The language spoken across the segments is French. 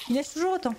Il neige toujours autant.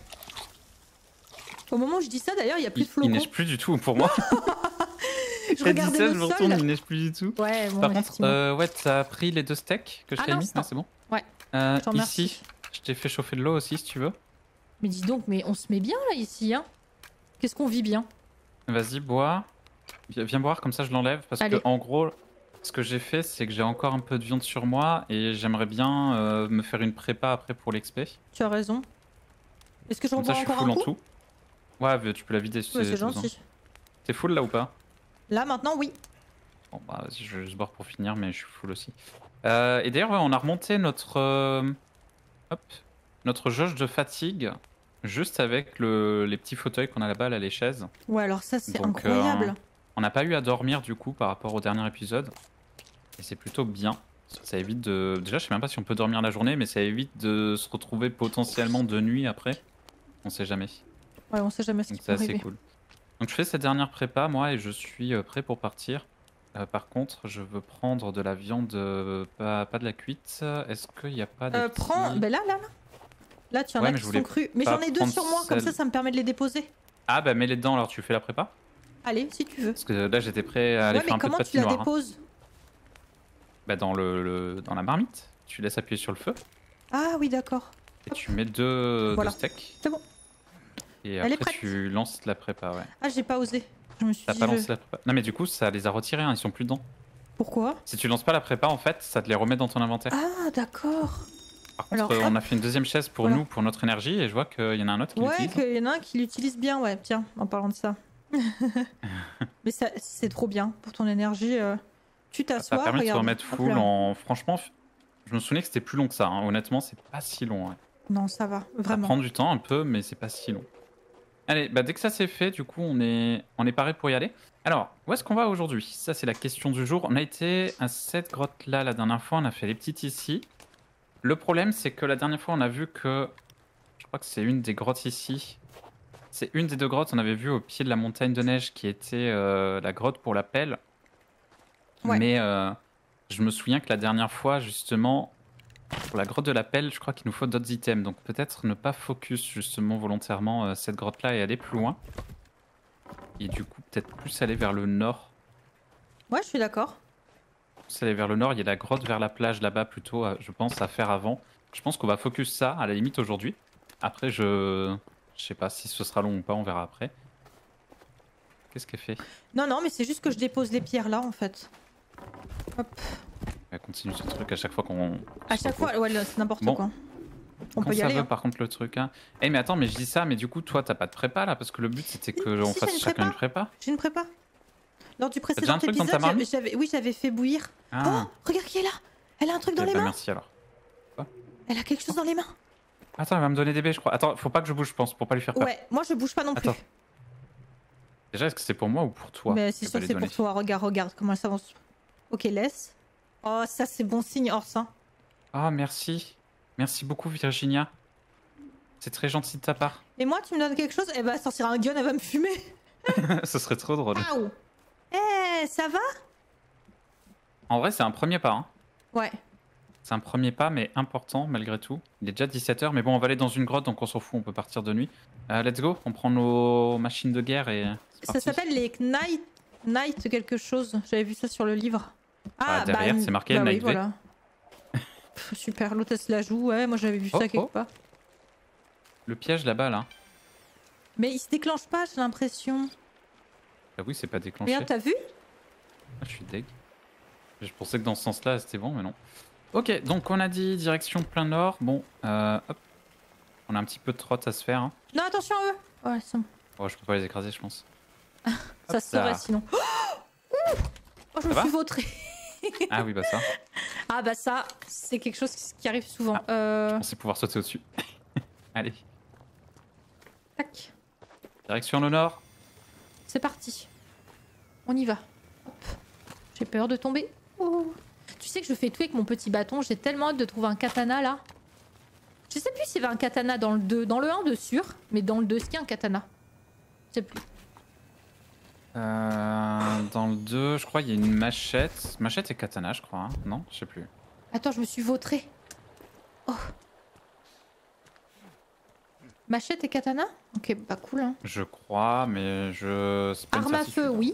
Au moment où je dis ça, d'ailleurs, il n'y a plus de Il flocons. neige plus du tout pour moi. Je regardais ça, je le me sol. retourne, il neige plus du tout. Ouais, bon, Par contre, effectivement. ouais, t'as pris les 2 steaks que je t'ai non, mis. c'est bon. C'est bon. Ouais, je te remercie. Ici, je t'ai fait chauffer de l'eau aussi si tu veux. Mais dis donc, mais on se met bien là ici, hein. Qu'est-ce qu'on vit bien. Vas-y, bois. Viens boire, comme ça je l'enlève. Parce Allez. que en gros, ce que j'ai fait, c'est que j'ai encore un peu de viande sur moi et j'aimerais bien me faire une prépa après pour l'XP. Tu as raison. Est-ce que je Comme ça, reprends je suis encore full un en coup? tout. Ouais, tu peux la vider si Ouais, t'as c'est besoin. gentil. T'es full là ou pas? Là, maintenant, oui. Bon, bah, vas-y, je vais juste boire pour finir, mais je suis full aussi. Et d'ailleurs, ouais, on a remonté hop, notre jauge de fatigue juste avec les petits fauteuils qu'on a là-bas, là, les chaises. Ouais, alors ça, c'est Donc, incroyable. on n'a pas eu à dormir du coup par rapport au dernier épisode. Et c'est plutôt bien. Ça évite de. Déjà, je sais même pas si on peut dormir la journée, mais ça évite de se retrouver potentiellement de nuit après. On sait jamais. Ouais, on sait jamais ce Donc qui c'est peut assez arriver. cool. Donc je fais cette dernière prépa, moi, et je suis prêt pour partir. Par contre, je veux prendre de la viande, pas de la cuite. Est-ce qu'il n'y a pas des Prends. petits... Ben là. Là, tu en Ouais, as mais qui je voulais sont crus. Mais pas j'en ai 2 prendre sur moi, comme celle- ça me permet de les déposer. Ah bah mets-les dedans alors tu fais la prépa. Allez, si tu veux. Parce que là j'étais prêt à aller Ouais, faire mais un peu de comment tu la patinoire. Hein. déposes? Bah dans dans la marmite, tu laisses appuyer sur le feu Ah oui, d'accord. et tu mets deux Voilà. steaks. C'est bon. Et Elle est après prête. tu lances la prépa, ouais. Ah, j'ai pas osé. Je me suis T'as dit. pas lancé la prépa. Non mais du coup ça les a retirés, hein, ils sont plus dedans. Pourquoi? Si tu lances pas la prépa en fait, ça te les remet dans ton inventaire. Ah, d'accord. Par contre, Alors, on hop. a fait une deuxième chaise pour Voilà. nous, pour notre énergie, et je vois qu'il y en a un autre qui Ouais, l'utilise. qu'il y en a un qui l'utilise bien, ouais. Tiens, en parlant de ça. Mais ça, c'est trop bien pour ton énergie. Tu Ça t'assois, permet de se regarde. remettre Hop full là. en... Franchement, je me souvenais que c'était plus long que ça. Hein. Honnêtement, c'est pas si long. Ouais. Non, ça va, Ça vraiment. prend du temps un peu, mais c'est pas si long. Allez, bah dès que ça c'est fait, du coup, on est paré pour y aller. Alors, où est-ce qu'on va aujourd'hui? Ça, c'est la question du jour. On a été à cette grotte-là la dernière fois. On a fait les petites ici. Le problème, c'est que la dernière fois, on a vu que... Je crois que c'est une des grottes ici. C'est une des 2 grottes. On avait vu au pied de la montagne de neige qui était la grotte pour la pelle. Ouais. Mais je me souviens que la dernière fois, justement, pour la grotte de la pelle, je crois qu'il nous faut d'autres items. Donc peut-être ne pas focus justement volontairement cette grotte-là et aller plus loin. Et du coup, peut-être plus aller vers le nord. Ouais, je suis d'accord. Plus aller vers le nord, il y a la grotte vers la plage là-bas plutôt, je pense, à faire avant. Je pense qu'on va focus ça à la limite aujourd'hui. Après, je sais pas si ce sera long ou pas, on verra après. Qu'est-ce qu'elle fait? Non, non, mais c'est juste que je dépose les pierres là, en fait. Hop. Elle continue ce truc à chaque fois qu'on... À chaque fois, ouais, là, c'est n'importe Bon. quoi. On Quand peut y ça aller. veut, Hein. par contre, le truc. Hein. Eh, mais attends, mais je dis ça, mais du coup, toi, t'as pas de prépa là, parce que le but c'était que on Si, fasse j'ai une chacun prépa. une prépa. J'ai une prépa. Lors du déjà précédent un truc dans ta épisode, marmite oui, j'avais fait bouillir. Ah, Oh, regarde qui est là. Elle a un truc dans eh les bah, mains. merci alors. Elle a quelque chose dans les mains. Attends, elle va me donner des baies, je crois. Attends, faut pas que je bouge, je pense, pour pas lui faire peur. Ouais, moi je bouge pas non plus. Attends. Déjà, est-ce que c'est pour moi ou pour toi? Mais Je c'est vais sûr pas que les c'est pour donner. toi. Regarde comment elle s'avance. Ok, laisse. Oh, ça c'est bon signe, Ors. Hein. Ah, merci. Merci beaucoup, Virginia. C'est très gentil de ta part. Et moi, tu me donnes quelque chose, elle va sortir un gun, elle va me fumer. Ce serait trop drôle. Waouh. Eh, ça va? En vrai, c'est un premier pas. Hein. Ouais. C'est un premier pas, mais important malgré tout. Il est déjà 17h, mais bon, on va aller dans une grotte, donc on s'en fout, on peut partir de nuit. Let's go, on prend nos machines de guerre et... c'est Ça parti. s'appelle les Knight quelque chose. J'avais vu ça sur le livre. derrière, c'est marqué oui, Night V. voilà. Pff, super, l'autre elle se la joue. Ouais, moi j'avais vu ça quelque part. Le piège là-bas, là. Mais il se déclenche pas, j'ai l'impression. Ah oui, c'est pas déclenché. Regarde, t'as vu? Ah, je suis deg. Je pensais que dans ce sens-là, c'était bon, mais non. Ok, donc on a dit direction plein nord. Bon, hop. On a un petit peu de trotte à se faire. Hein. Non, attention à eux. Ouais, c'est bon. Oh, je peux pas les écraser, je pense. Ça se saurait là. sinon. Oh, je me Ça suis va vautrée. Ah oui, bah ça. Ah bah ça, c'est quelque chose qui arrive souvent. Je pensais pouvoir sauter au-dessus. Allez, Tac, direction le nord. c'est parti. On y va. Hop. J'ai peur de tomber. Oh. Tu sais que je fais tout avec mon petit bâton. J'ai tellement hâte de trouver un katana là. Je sais plus s'il y avait un katana dans le 2. Dans le 1 de sûr, mais dans le 2, est-ce qu'il y a un katana? Je sais plus. Dans le 2, je crois qu'il y a une machette. Machette et katana, je crois. Hein. Non, je sais plus. Attends, je me suis vautrée. Oh. Machette et katana? Ok, bah cool hein. Je crois, mais je... c'est pas une Arme à certitude. feu, oui.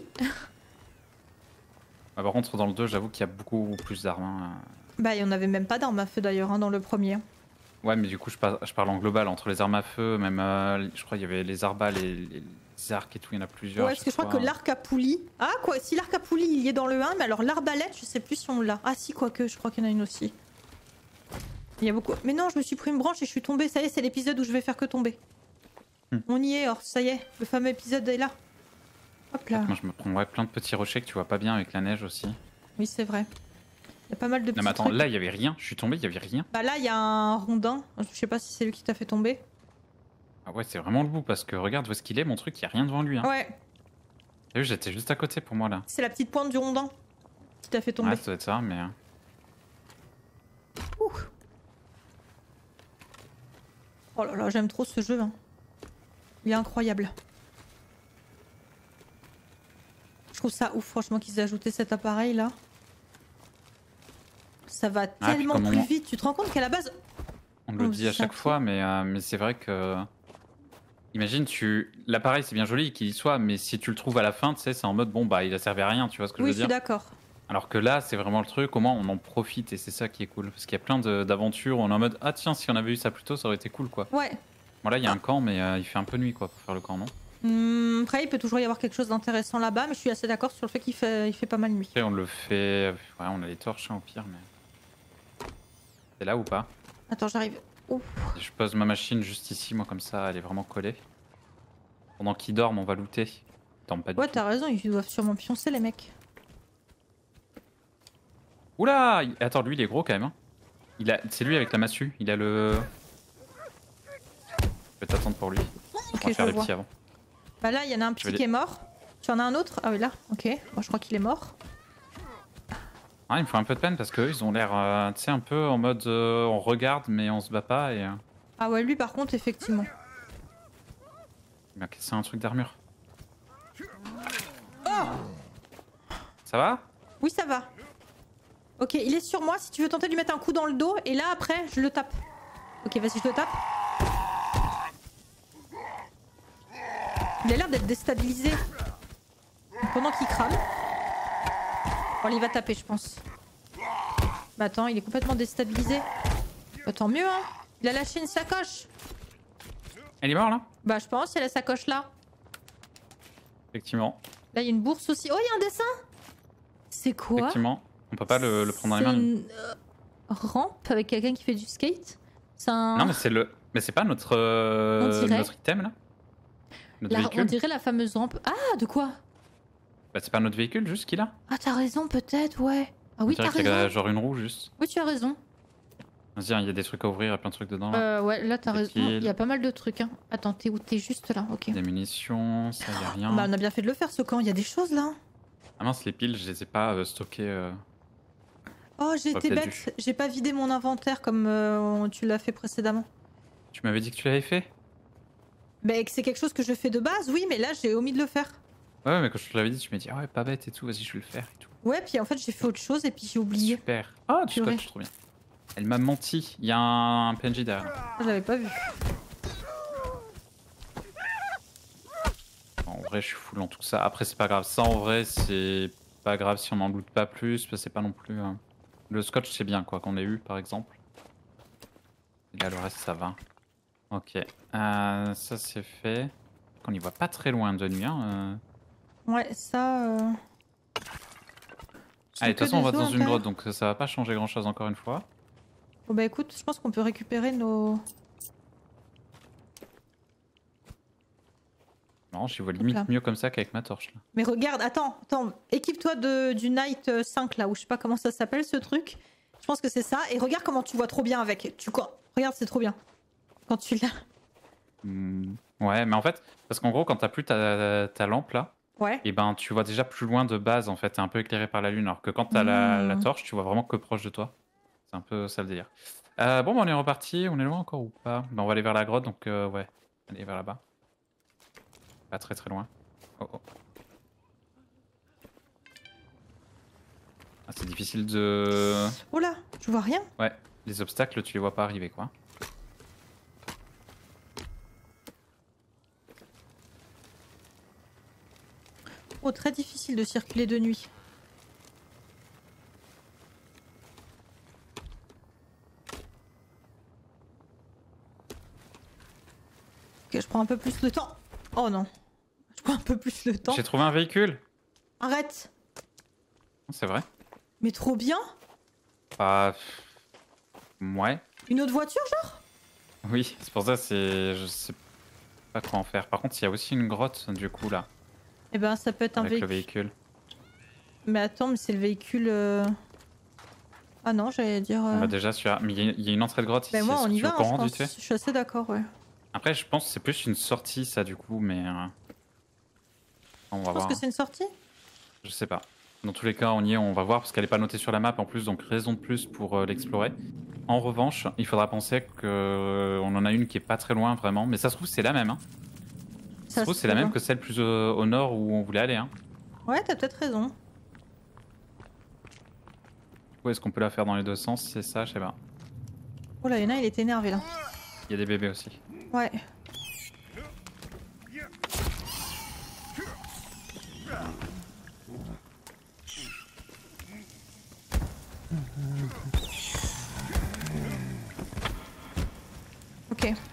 Par contre, dans le 2, j'avoue qu'il y a beaucoup plus d'armes. Hein. Bah, il y en avait même pas d'arme à feu d'ailleurs hein, dans le premier. Ouais, mais du coup, je parle en global, entre les armes à feu, même, je crois qu'il y avait les arbales, les arcs et tout, il y en a plusieurs. Ouais, parce que je crois que l'arc à poulie. Ah, quoi, si l'arc à poulie il y est dans le 1, mais alors l'arbalète, je sais plus si on l'a. Ah, si, quoique, je crois qu'il y en a une aussi. Il y a beaucoup. Mais non, je me suis pris une branche et je suis tombée. Ça y est, c'est l'épisode où je vais faire que tomber. On y est, or, ça y est, le fameux épisode est là. Hop là. Moi, je me prends plein de petits rochers que tu vois pas bien avec la neige aussi. Oui, c'est vrai. Il y a pas mal de petits Non, mais attends, trucs. là, il y avait rien. Je suis tombé, il y avait rien. Bah là, il y a un rondin. Je sais pas si c'est lui qui t'a fait tomber. Ah ouais, c'est vraiment le bout, parce que regarde où est-ce qu'il est, mon truc, il y a rien devant lui. Hein. Ouais, T'as vu, j'étais juste à côté pour moi, là. c'est la petite pointe du rondin qui t'a fait tomber. Ouais, ça doit être ça, mais... Ouh. Oh là là, j'aime trop ce jeu. Hein. Il est incroyable. Je trouve ça ouf, franchement, qu'ils aient ajouté cet appareil là. Ça va tellement puis plus vite. Tu te rends compte qu'à la base. On le dit à chaque fois, mais c'est vrai que... Imagine, l'appareil, c'est bien joli qu'il y soit, mais si tu le trouves à la fin, tu sais, c'est en mode, bon, bah, il a servi à rien, tu vois ce que je veux Oui, je suis dire. d'accord. Alors que là, c'est vraiment le truc, comment on en profite, et c'est ça qui est cool. Parce qu'il y a plein d'aventures, on est en mode, ah tiens, si on avait eu ça plus tôt, ça aurait été cool, quoi. Ouais. Bon, là, il y a un camp, mais il fait un peu nuit, quoi, pour faire le camp, non? Après, il peut toujours y avoir quelque chose d'intéressant là-bas, mais je suis assez d'accord sur le fait qu'il fait pas mal nuit. Après, on le fait... Ouais, on a les torches, hein, au pire, mais... C'est là ou pas? Attends, j'arrive. Ouf. Je pose ma machine juste ici, moi, comme ça, elle est vraiment collée. Pendant qu'ils dorment, on va looter. Ils dorment pas du Ouais, tout. t'as raison, ils doivent sûrement pioncer les mecs. Oula! Attends, lui, il est gros, quand même. Hein. C'est lui avec la massue. Il a le... Je vais t'attendre pour lui. Ok, On va faire je les vois. petits avant. Bah là, il y en a un petit qui est mort. Tu en as un autre? Ah oui, là. Ok. Moi, je crois qu'il est mort. Ah, il me faut un peu de peine parce qu'eux, ils ont l'air, tu sais, un peu en mode on regarde mais on se bat pas et... Ah ouais, lui, par contre, effectivement. Il m'a cassé un truc d'armure. Oh! Ça va? Oui, ça va. Ok, il est sur moi. Si tu veux tenter de lui mettre un coup dans le dos, et là, après, je le tape. Ok, vas-y, je le tape. Il a l'air d'être déstabilisé. Pendant qu'il crame. Bon, il va taper, je pense. Bah attends, il est complètement déstabilisé. Bah tant mieux, hein. Il a lâché une sacoche. Elle est morte là? Bah je pense, il y a la sacoche là. Effectivement. Là, il y a une bourse aussi. Oh, il y a un dessin. C'est quoi? Effectivement. On peut pas le prendre dans les mains. C'est une rampe avec quelqu'un qui fait du skate. C'est un... Non mais c'est le... Mais c'est pas notre... notre item là? Notre véhicule? On dirait la fameuse rampe. Ah, de quoi? Bah c'est pas notre véhicule juste qu'il a? Ah, t'as raison, peut-être, ouais. Ah oui, On t'as dirait qu'il y a raison. genre une roue juste. Oui, tu as raison. Vas-y, hein, il y a des trucs à ouvrir, il y a plein de trucs dedans là. Ouais, là, t'as Des raison. piles. Il y a pas mal de trucs, hein. Attends, t'es où? T'es juste là, ok. Des munitions, ça y a rien. Bah, on a bien fait de le faire, ce camp. Il y a des choses là. Ah mince, les piles, je les ai pas stockées. Oh, j'ai été peut-être bête. J'ai pas vidé mon inventaire comme tu l'as fait précédemment. Tu m'avais dit que tu l'avais fait? Bah, que c'est quelque chose que je fais de base, oui, mais là, j'ai omis de le faire. Ouais, mais quand je te l'avais dit, tu m'as dit, ah ouais, pas bête et tout, vas-y, je vais le faire et tout. Ouais, puis en fait, j'ai fait autre chose et puis j'ai oublié. Super. Ah, du Purée. scotch, trop bien. Elle m'a menti, il y a un PNJ derrière. Je l'avais pas vu. En vrai, je suis full en tout ça. Après, c'est pas grave. Ça, en vrai, c'est pas grave si on n'en loot pas plus, parce que c'est pas non plus... Le scotch, c'est bien, quoi, qu'on ait eu, par exemple. Et là, le reste, ça va. Ok. Ça, c'est fait. On y voit pas très loin de nuit, hein. Ouais, ça... Allez, de toute façon, on va dans une grotte. grotte, donc ça va pas changer grand-chose encore une fois. Bon bah écoute, je pense qu'on peut récupérer nos... Non, j'y vois limite là. mieux comme ça qu'avec ma torche, là. Mais regarde, attends, équipe-toi du Night 5 là, ou je sais pas comment ça s'appelle ce truc. Je pense que c'est ça. Et regarde comment tu vois trop bien avec. Regarde, c'est trop bien. Quand tu l'as. Ouais, mais en fait, parce qu'en gros, quand t'as plus ta lampe là, Ouais. et ben tu vois déjà plus loin de base en fait, t'es un peu éclairé par la lune, alors que quand t'as la torche, tu vois vraiment que proche de toi. C'est un peu ça le délire. Bon, bah, on est reparti, on est loin encore ou pas? Bah, on va aller vers la grotte, donc ouais, aller vers là-bas. Pas très très loin. Oh oh. Ah, c'est difficile de... Oh là, je vois rien. Ouais, les obstacles, tu les vois pas arriver quoi. Oh, très difficile de circuler de nuit. Ok, je prends un peu plus le temps. Oh non. Je prends un peu plus le temps. J'ai trouvé un véhicule. Arrête. C'est vrai. Mais trop bien. Ah, ouais. Une autre voiture, genre? Oui, c'est pour ça, je sais pas quoi en faire. Par contre, il y a aussi une grotte, du coup, là, Eh ben, ça peut être un avec le véhicule. véhicule. Mais attends, mais c'est le véhicule... Ah non, j'allais dire... On va déjà sur... Mais il y a une entrée de grotte ici. Ben moi, Est-ce on que y tu veux va, qu'on hein, je rentre pense. vite fait? Je suis assez d'accord, ouais. Après, je pense que c'est plus une sortie, ça, du coup, mais... on va Je pense voir. que c'est une sortie. Je sais pas. Dans tous les cas, on y est, on va voir, parce qu'elle est pas notée sur la map en plus, donc raison de plus pour l'explorer. En revanche, il faudra penser qu'on en a une qui est pas très loin, vraiment. Mais ça se trouve, c'est la même, hein. Ça se trouve, c'est la même que celle plus au nord où on voulait aller, hein. Ouais, t'as peut-être raison. Où est-ce qu'on peut la faire dans les deux sens? C'est ça, je sais pas. Oh là, Yana, il est énervé, là. Il y a des bébés aussi. Ouais. Ok.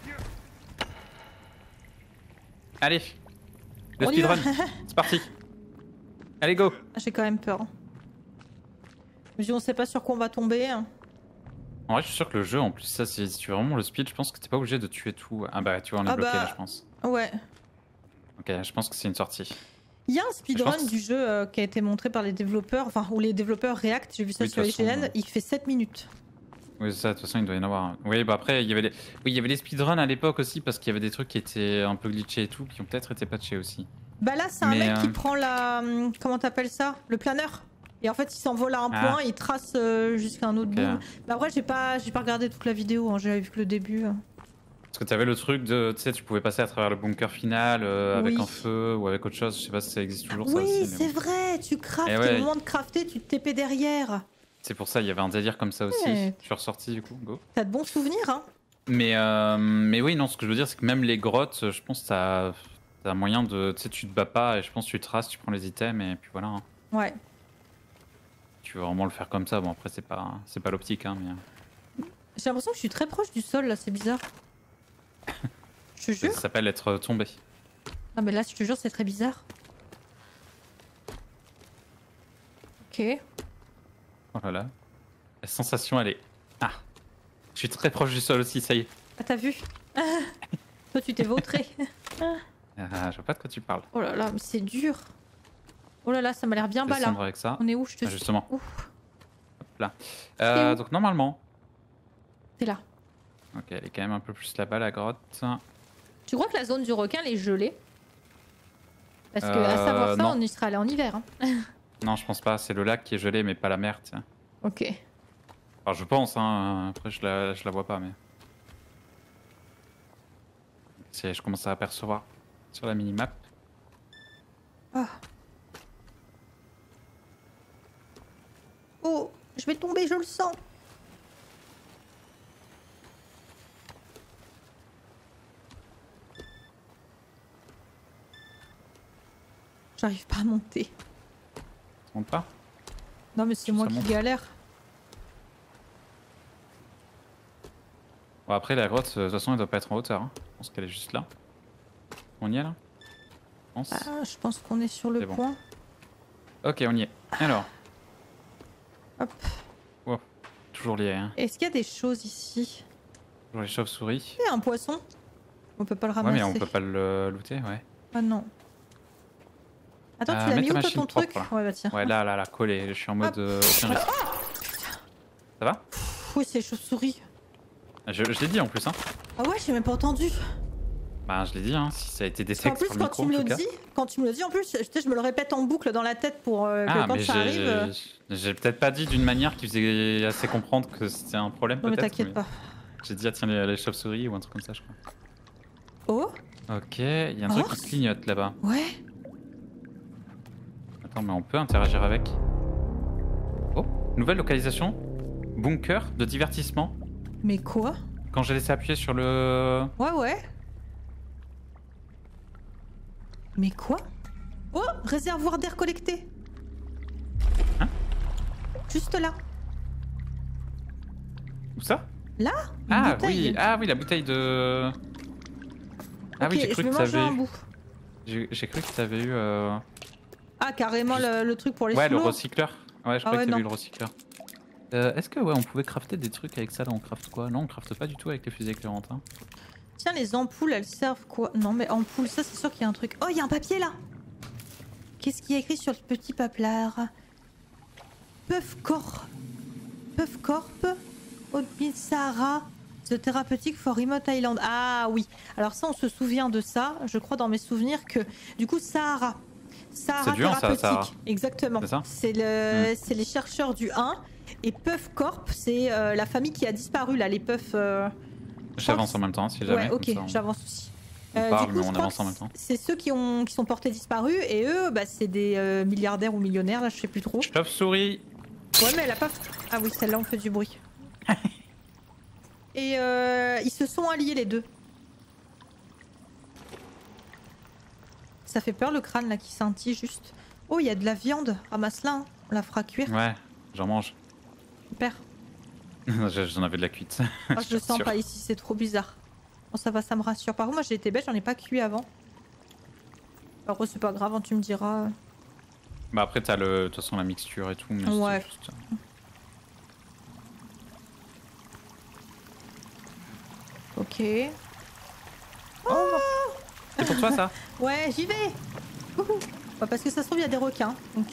Allez, le On y va. speedrun, c'est parti. Allez, go. J'ai quand même peur. Je me dis, on sait pas sur quoi on va tomber. En vrai, je suis sûr que le jeu, en plus, ça, si tu veux vraiment le speed, je pense que t'es pas obligé de tuer tout. Ah bah, tu vois, on est bloqué là, je pense. Ouais. Ok, je pense que c'est une sortie. Il y a un speedrun pense- du jeu qui a été montré par les développeurs, enfin, où les développeurs React, j'ai vu ça Oui, de sur toute façon, IGN, il fait 7 minutes. Oui, c'est ça, de toute façon, il doit y en avoir. Oui, bah après, il y avait les, oui, il y avait les speedruns à l'époque aussi, parce qu'il y avait des trucs qui étaient un peu glitchés et tout, qui ont peut-être été patchés aussi. Bah là, c'est un Mais, mec qui prend la... Comment t'appelles ça? Le planeur. Et en fait, il s'envole à un Ah. point, il trace jusqu'à un autre Ok. bout. Bah après, j'ai pas regardé toute la vidéo, hein, j'avais vu que le début. Parce que t'avais le truc de, tu sais, tu pouvais passer à travers le bunker final avec Oui. un feu ou avec autre chose. Je sais pas si ça existe toujours ça Oui, aussi. Mais c'est bon. vrai, tu craftes, Eh et ouais. au moment de crafter, tu te TP derrière. C'est pour ça, il y avait un délire comme ça aussi. Ouais. Je suis ressorti du coup, go. T'as de bons souvenirs, hein? Mais oui, non, ce que je veux dire, c'est que même les grottes, je pense que t'as moyen de, tu sais, tu te bats pas et je pense que tu traces, tu prends les items et puis voilà. Hein. Ouais. Tu veux vraiment le faire comme ça, bon après c'est pas l'optique, hein, mais J'ai l'impression que je suis très proche du sol, là, c'est bizarre. Je te jure. ça s'appelle être tombé. Non mais là, je te jure, c'est très bizarre. Ok. Oh là là. La sensation, elle est... Ah. Je suis très proche du sol aussi, ça y est. Ah, t'as vu? Toi, tu t'es vautré. Je vois pas de quoi tu parles. Oh là là, mais c'est dur. Oh là là, ça m'a l'air bien bas là. Descendre avec ça. On est où? Je te Ah, suis. justement. Ouf, Hop là. T'es où Donc normalement... t'es là. Ok, elle est quand même un peu plus là-bas, la grotte. Tu crois que la zone du requin, elle est gelée? Parce que, à savoir ça, non. on y sera allé en hiver. Hein. Non, je pense pas. C'est le lac qui est gelé, mais pas la mer, tiens. Ok. Enfin, je pense, hein. Après, je la vois pas, mais... Je commence à apercevoir sur la minimap. Ah. Oh, je vais tomber, je le sens. J'arrive pas à monter. Ça monte pas? Non mais c'est Ça moi qui monte. galère. Bon, après, la grotte, de toute façon, elle doit pas être en hauteur. Hein. Je pense qu'elle est juste là. On y est là? Je pense. Ah, je pense qu'on est sur le C'est bon. point. Ok, on y est. Alors. Hop. Wow. Toujours lié, hein. Est-ce qu'il y a des choses ici? Toujours les chauves-souris. Il y a un poisson. On peut pas le Ouais, ramasser. mais on peut pas le looter, ouais. Ah non. Attends, tu l'as mets mis ta où toi machine ton truc? propre, là. Ouais bah tiens. Ouais, là, collé. Je suis en mode aucun risque. Ça va? Pff, oui, c'est les chauves-souris. Je l'ai dit en plus, hein. Ah ouais, j'ai même pas entendu. Bah, je l'ai dit, hein. Si ça a été Parce qu'en détecté plus, sur le quand micro, tu me en le tout cas. dis, en plus, je me le répète en boucle dans la tête pour que Ah, quand mais ça arrive. j'ai peut-être pas dit d'une manière qui faisait assez comprendre que c'était un problème, Non mais peut-être. t'inquiète pas. J'ai dit, ah tiens, les chauves-souris ou un truc comme ça, je crois. Oh? Ok, il y a un truc qui Morse clignote là-bas. Ouais. Attends, mais on peut interagir avec. Oh, nouvelle localisation. Bunker de divertissement. Mais quoi? Quand j'ai laissé appuyer sur le... Ouais, ouais. Mais quoi? Oh, réservoir d'air collecté. Hein? Juste là. Où ça? Là une bouteille. Oui, ah oui, la bouteille de... Ah Ok, oui, j'ai je cru vais que manger t'avais un eu... bout. J'ai cru que t'avais eu... Ah, carrément le truc pour les Ouais, le sous-lots. recycleur. Ouais, je Ah croyais ouais, que t'avais eu non. le recycleur. Est-ce que ouais, on pouvait crafter des trucs avec ça? Là, on crafte quoi? Non, on crafte pas du tout avec les fusées éclairantes. Hein. Tiens, les ampoules, elles servent quoi? Non, mais ampoules, ça, c'est sûr qu'il y a un truc. Oh, il y a un papier là. Qu'est-ce qu'il y a écrit sur le petit paplard? Puff Corp. Puff Corp. Oatmeal Sahara. The Therapeutic for Remote Island. Ah oui. Alors ça, on se souvient de ça. Je crois dans mes souvenirs que du coup, Sahara. Sahara dur, ça, Thérapeutique. Sahara. Exactement. C'est ça C'est les chercheurs du 1. Et Puff Corp, c'est la famille qui a disparu là, les Puff. J'avance en même temps, si jamais. Ouais, ok, comme ça, j'avance aussi. on parle, du coup, mais je on crois avance que en même temps. c'est ceux qui sont portés disparus et eux, bah, c'est des milliardaires ou millionnaires, là, je sais plus trop. Chauve-souris. Ouais, mais elle a pas. Ah oui, celle-là, on fait du bruit. Et ils se sont alliés les deux. Ça fait peur le crâne là qui scintille juste. Oh, il y a de la viande. Ramasse-la, hein. On la fera cuire. Ouais, j'en mange. Super. J'en avais de la cuite. Oh, je le suis sens sûr. pas ici, c'est trop bizarre. Bon, ça va, ça me rassure. Par contre, moi j'ai été bête, j'en ai pas cuit avant. Alors, c'est pas grave, hein, tu me diras. Bah après, t'as de toute façon la mixture et tout. Mais Ouais. c'est juste... Ok. C'est pour toi ça? Ouais, j'y vais. Wouhou. Ouais, parce que ça se trouve, il y a des requins. Donc,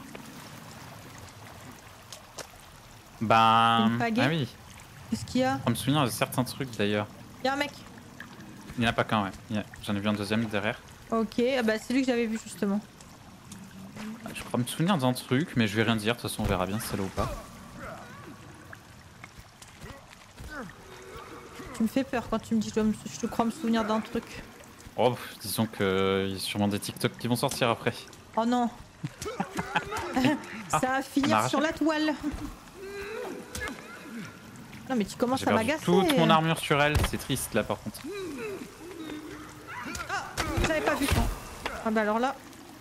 Bah... Une pagaie. Ah oui. qu'est-ce qu'il y a? On me souvient de certains trucs d'ailleurs. Il y a un mec. Il n'y en a pas qu'un, ouais. J'en ai vu un deuxième derrière. Ok, ah bah c'est lui que j'avais vu justement. Je crois me souvenir d'un truc, mais je vais rien dire. De toute façon, on verra bien si c'est là ou pas. Tu me fais peur quand tu me dis je te crois me souvenir d'un truc. Oh, disons que il y a sûrement des TikTok qui vont sortir après. Oh non. Ça va finir arraché. sur la toile. Non mais tu commences J'ai à perdu m'agacer. toute mon armure sur elle. C'est triste là par contre. J'avais pas vu. Ah bah alors là.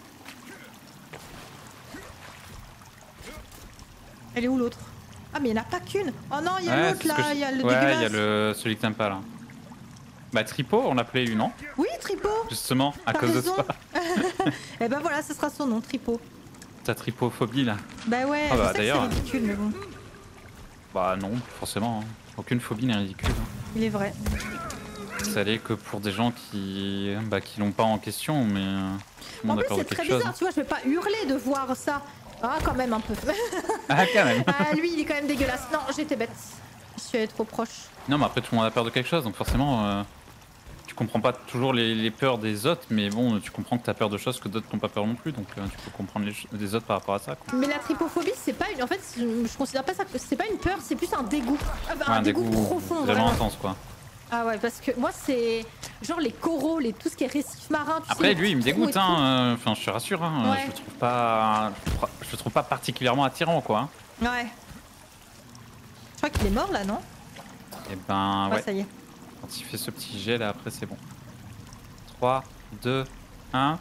Elle est où l'autre? Ah mais il n'y en a pas qu'une. Oh non, il y a Ouais, l'autre c'est ce que là, je- il y a le Ouais, il y a dégueulasse. celui que t'aimes pas là. Bah Tripo, on l'appelait lui, non? Oui, Tripo. Justement, à T'as cause raison. de toi. Et ben voilà, ce sera son nom, Tripo. Ta tripophobie là. Bah ouais, Ah bah, je sais que d'ailleurs, c'est ridicule, mais bon, Bah non, forcément. Hein. Aucune phobie n'est ridicule. Hein. il est vrai. Ça l'est que pour des gens qui l'ont pas en question, mais tout le En monde a plus, peur de c'est quelque très chose. bizarre, tu vois, je vais pas hurler de voir ça. Ah, quand même un peu. Ah quand même. Ah, lui, il est quand même dégueulasse. Non, j'étais bête. Je suis allée trop proche. Non mais après tout le monde a peur de quelque chose, donc forcément tu comprends pas toujours les peurs des autres, mais bon tu comprends que t'as peur de choses que d'autres n'ont pas peur non plus, donc tu peux comprendre les autres par rapport à ça. Quoi. Mais la tripophobie, c'est pas une. En fait, je considère pas ça. C'est pas une peur, c'est plus un dégoût. Ah, bah, Ouais, un dégoût profond, vraiment vraiment. intense quoi. Ah ouais, parce que moi, c'est genre les coraux, tout ce qui est récif marin. Tu Après sais, lui il me les trous dégoûte, et tout. hein. Enfin je te rassure, hein. Ouais. Je le trouve pas particulièrement attirant quoi. Hein. Ouais. Je crois qu'il est mort là, non? Et ben ouais. Ça y est. Quand il fait ce petit jet là après c'est bon. 3, 2, 1.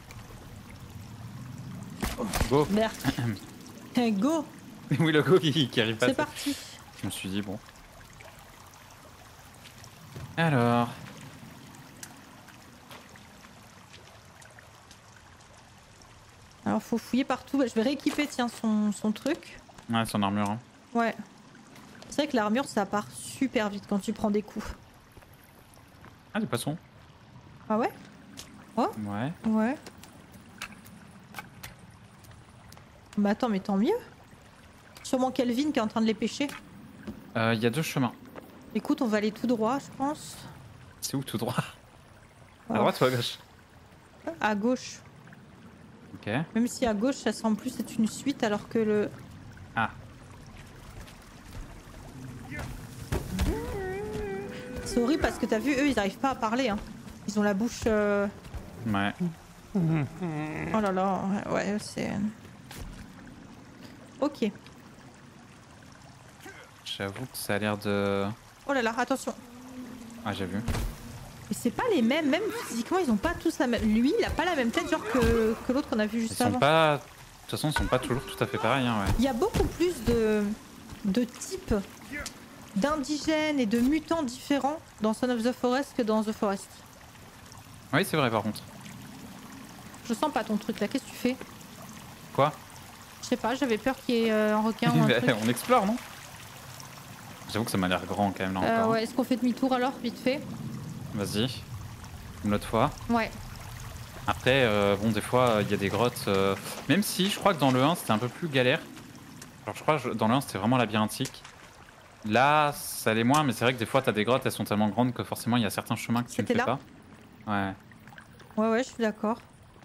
Go. Merde. Go. Oui le go qui arrive pas. C'est parti. Je me suis dit bon. Alors. Alors, faut fouiller partout. Bah, je vais rééquiper, tiens, son truc. Ouais son armure. Hein. Ouais. C'est vrai que l'armure, ça part super vite quand tu prends des coups. Ah des poissons. Ah ouais? Ouais. Ouais. Mais attends, mais tant mieux. Sûrement Kelvin qui est en train de les pêcher. Il y a deux chemins. Écoute, on va aller tout droit, je pense. C'est où tout droit? Oh. À droite ou à gauche? À gauche. Ok. Même si à gauche, ça semble plus être une suite alors que le... Ah. C'est horrible parce que t'as vu, eux, ils arrivent pas à parler. Hein. Ils ont la bouche... Ouais. Oh là là, ouais, c'est... Ok. J'avoue que ça a l'air de... Oh là là, attention. Ah j'ai vu. Et c'est pas les mêmes, même physiquement, ils ont pas tous la même. Lui, il a pas la même tête, genre que l'autre qu'on a vu Ils juste sont avant. pas. De toute façon, ils sont pas toujours tout à fait pareils. Hein, ouais. Il y a beaucoup plus de types d'indigènes et de mutants différents dans Son of the Forest que dans The Forest. Oui, c'est vrai par contre. Je sens pas ton truc là, qu'est-ce que tu fais? Quoi? Je sais pas, j'avais peur qu'il y ait un requin ou un truc. On explore, non? J'avoue que ça m'a l'air grand quand même là encore. Ouais, est-ce qu'on fait demi-tour alors, vite fait? Vas-y. Une autre fois. Ouais. Après, bon, des fois, il y a des grottes. Même si, je crois que dans le 1, c'était un peu plus galère. Alors, je crois que dans le 1, c'était vraiment labyrinthique. Là, ça l'est moins, mais c'est vrai que des fois, t'as des grottes, elles sont tellement grandes que forcément, il y a certains chemins que tu ne fais C'était pas. Ouais. Ouais, je suis d'accord.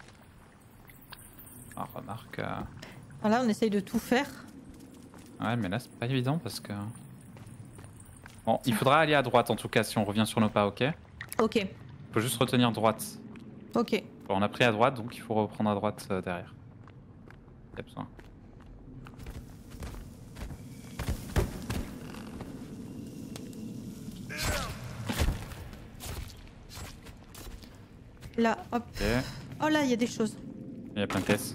Ah, remarque. Là, on essaye de tout faire. Ouais, mais là, c'est pas évident parce que. Bon, il faudra aller à droite en tout cas si on revient sur nos pas, ok? Ok, Faut juste retenir droite. ok. Bon, on a pris à droite, donc il faut reprendre à droite derrière. Y a besoin. Là, hop. Ok. Oh là, il y a des choses. Il y a plein de caisses.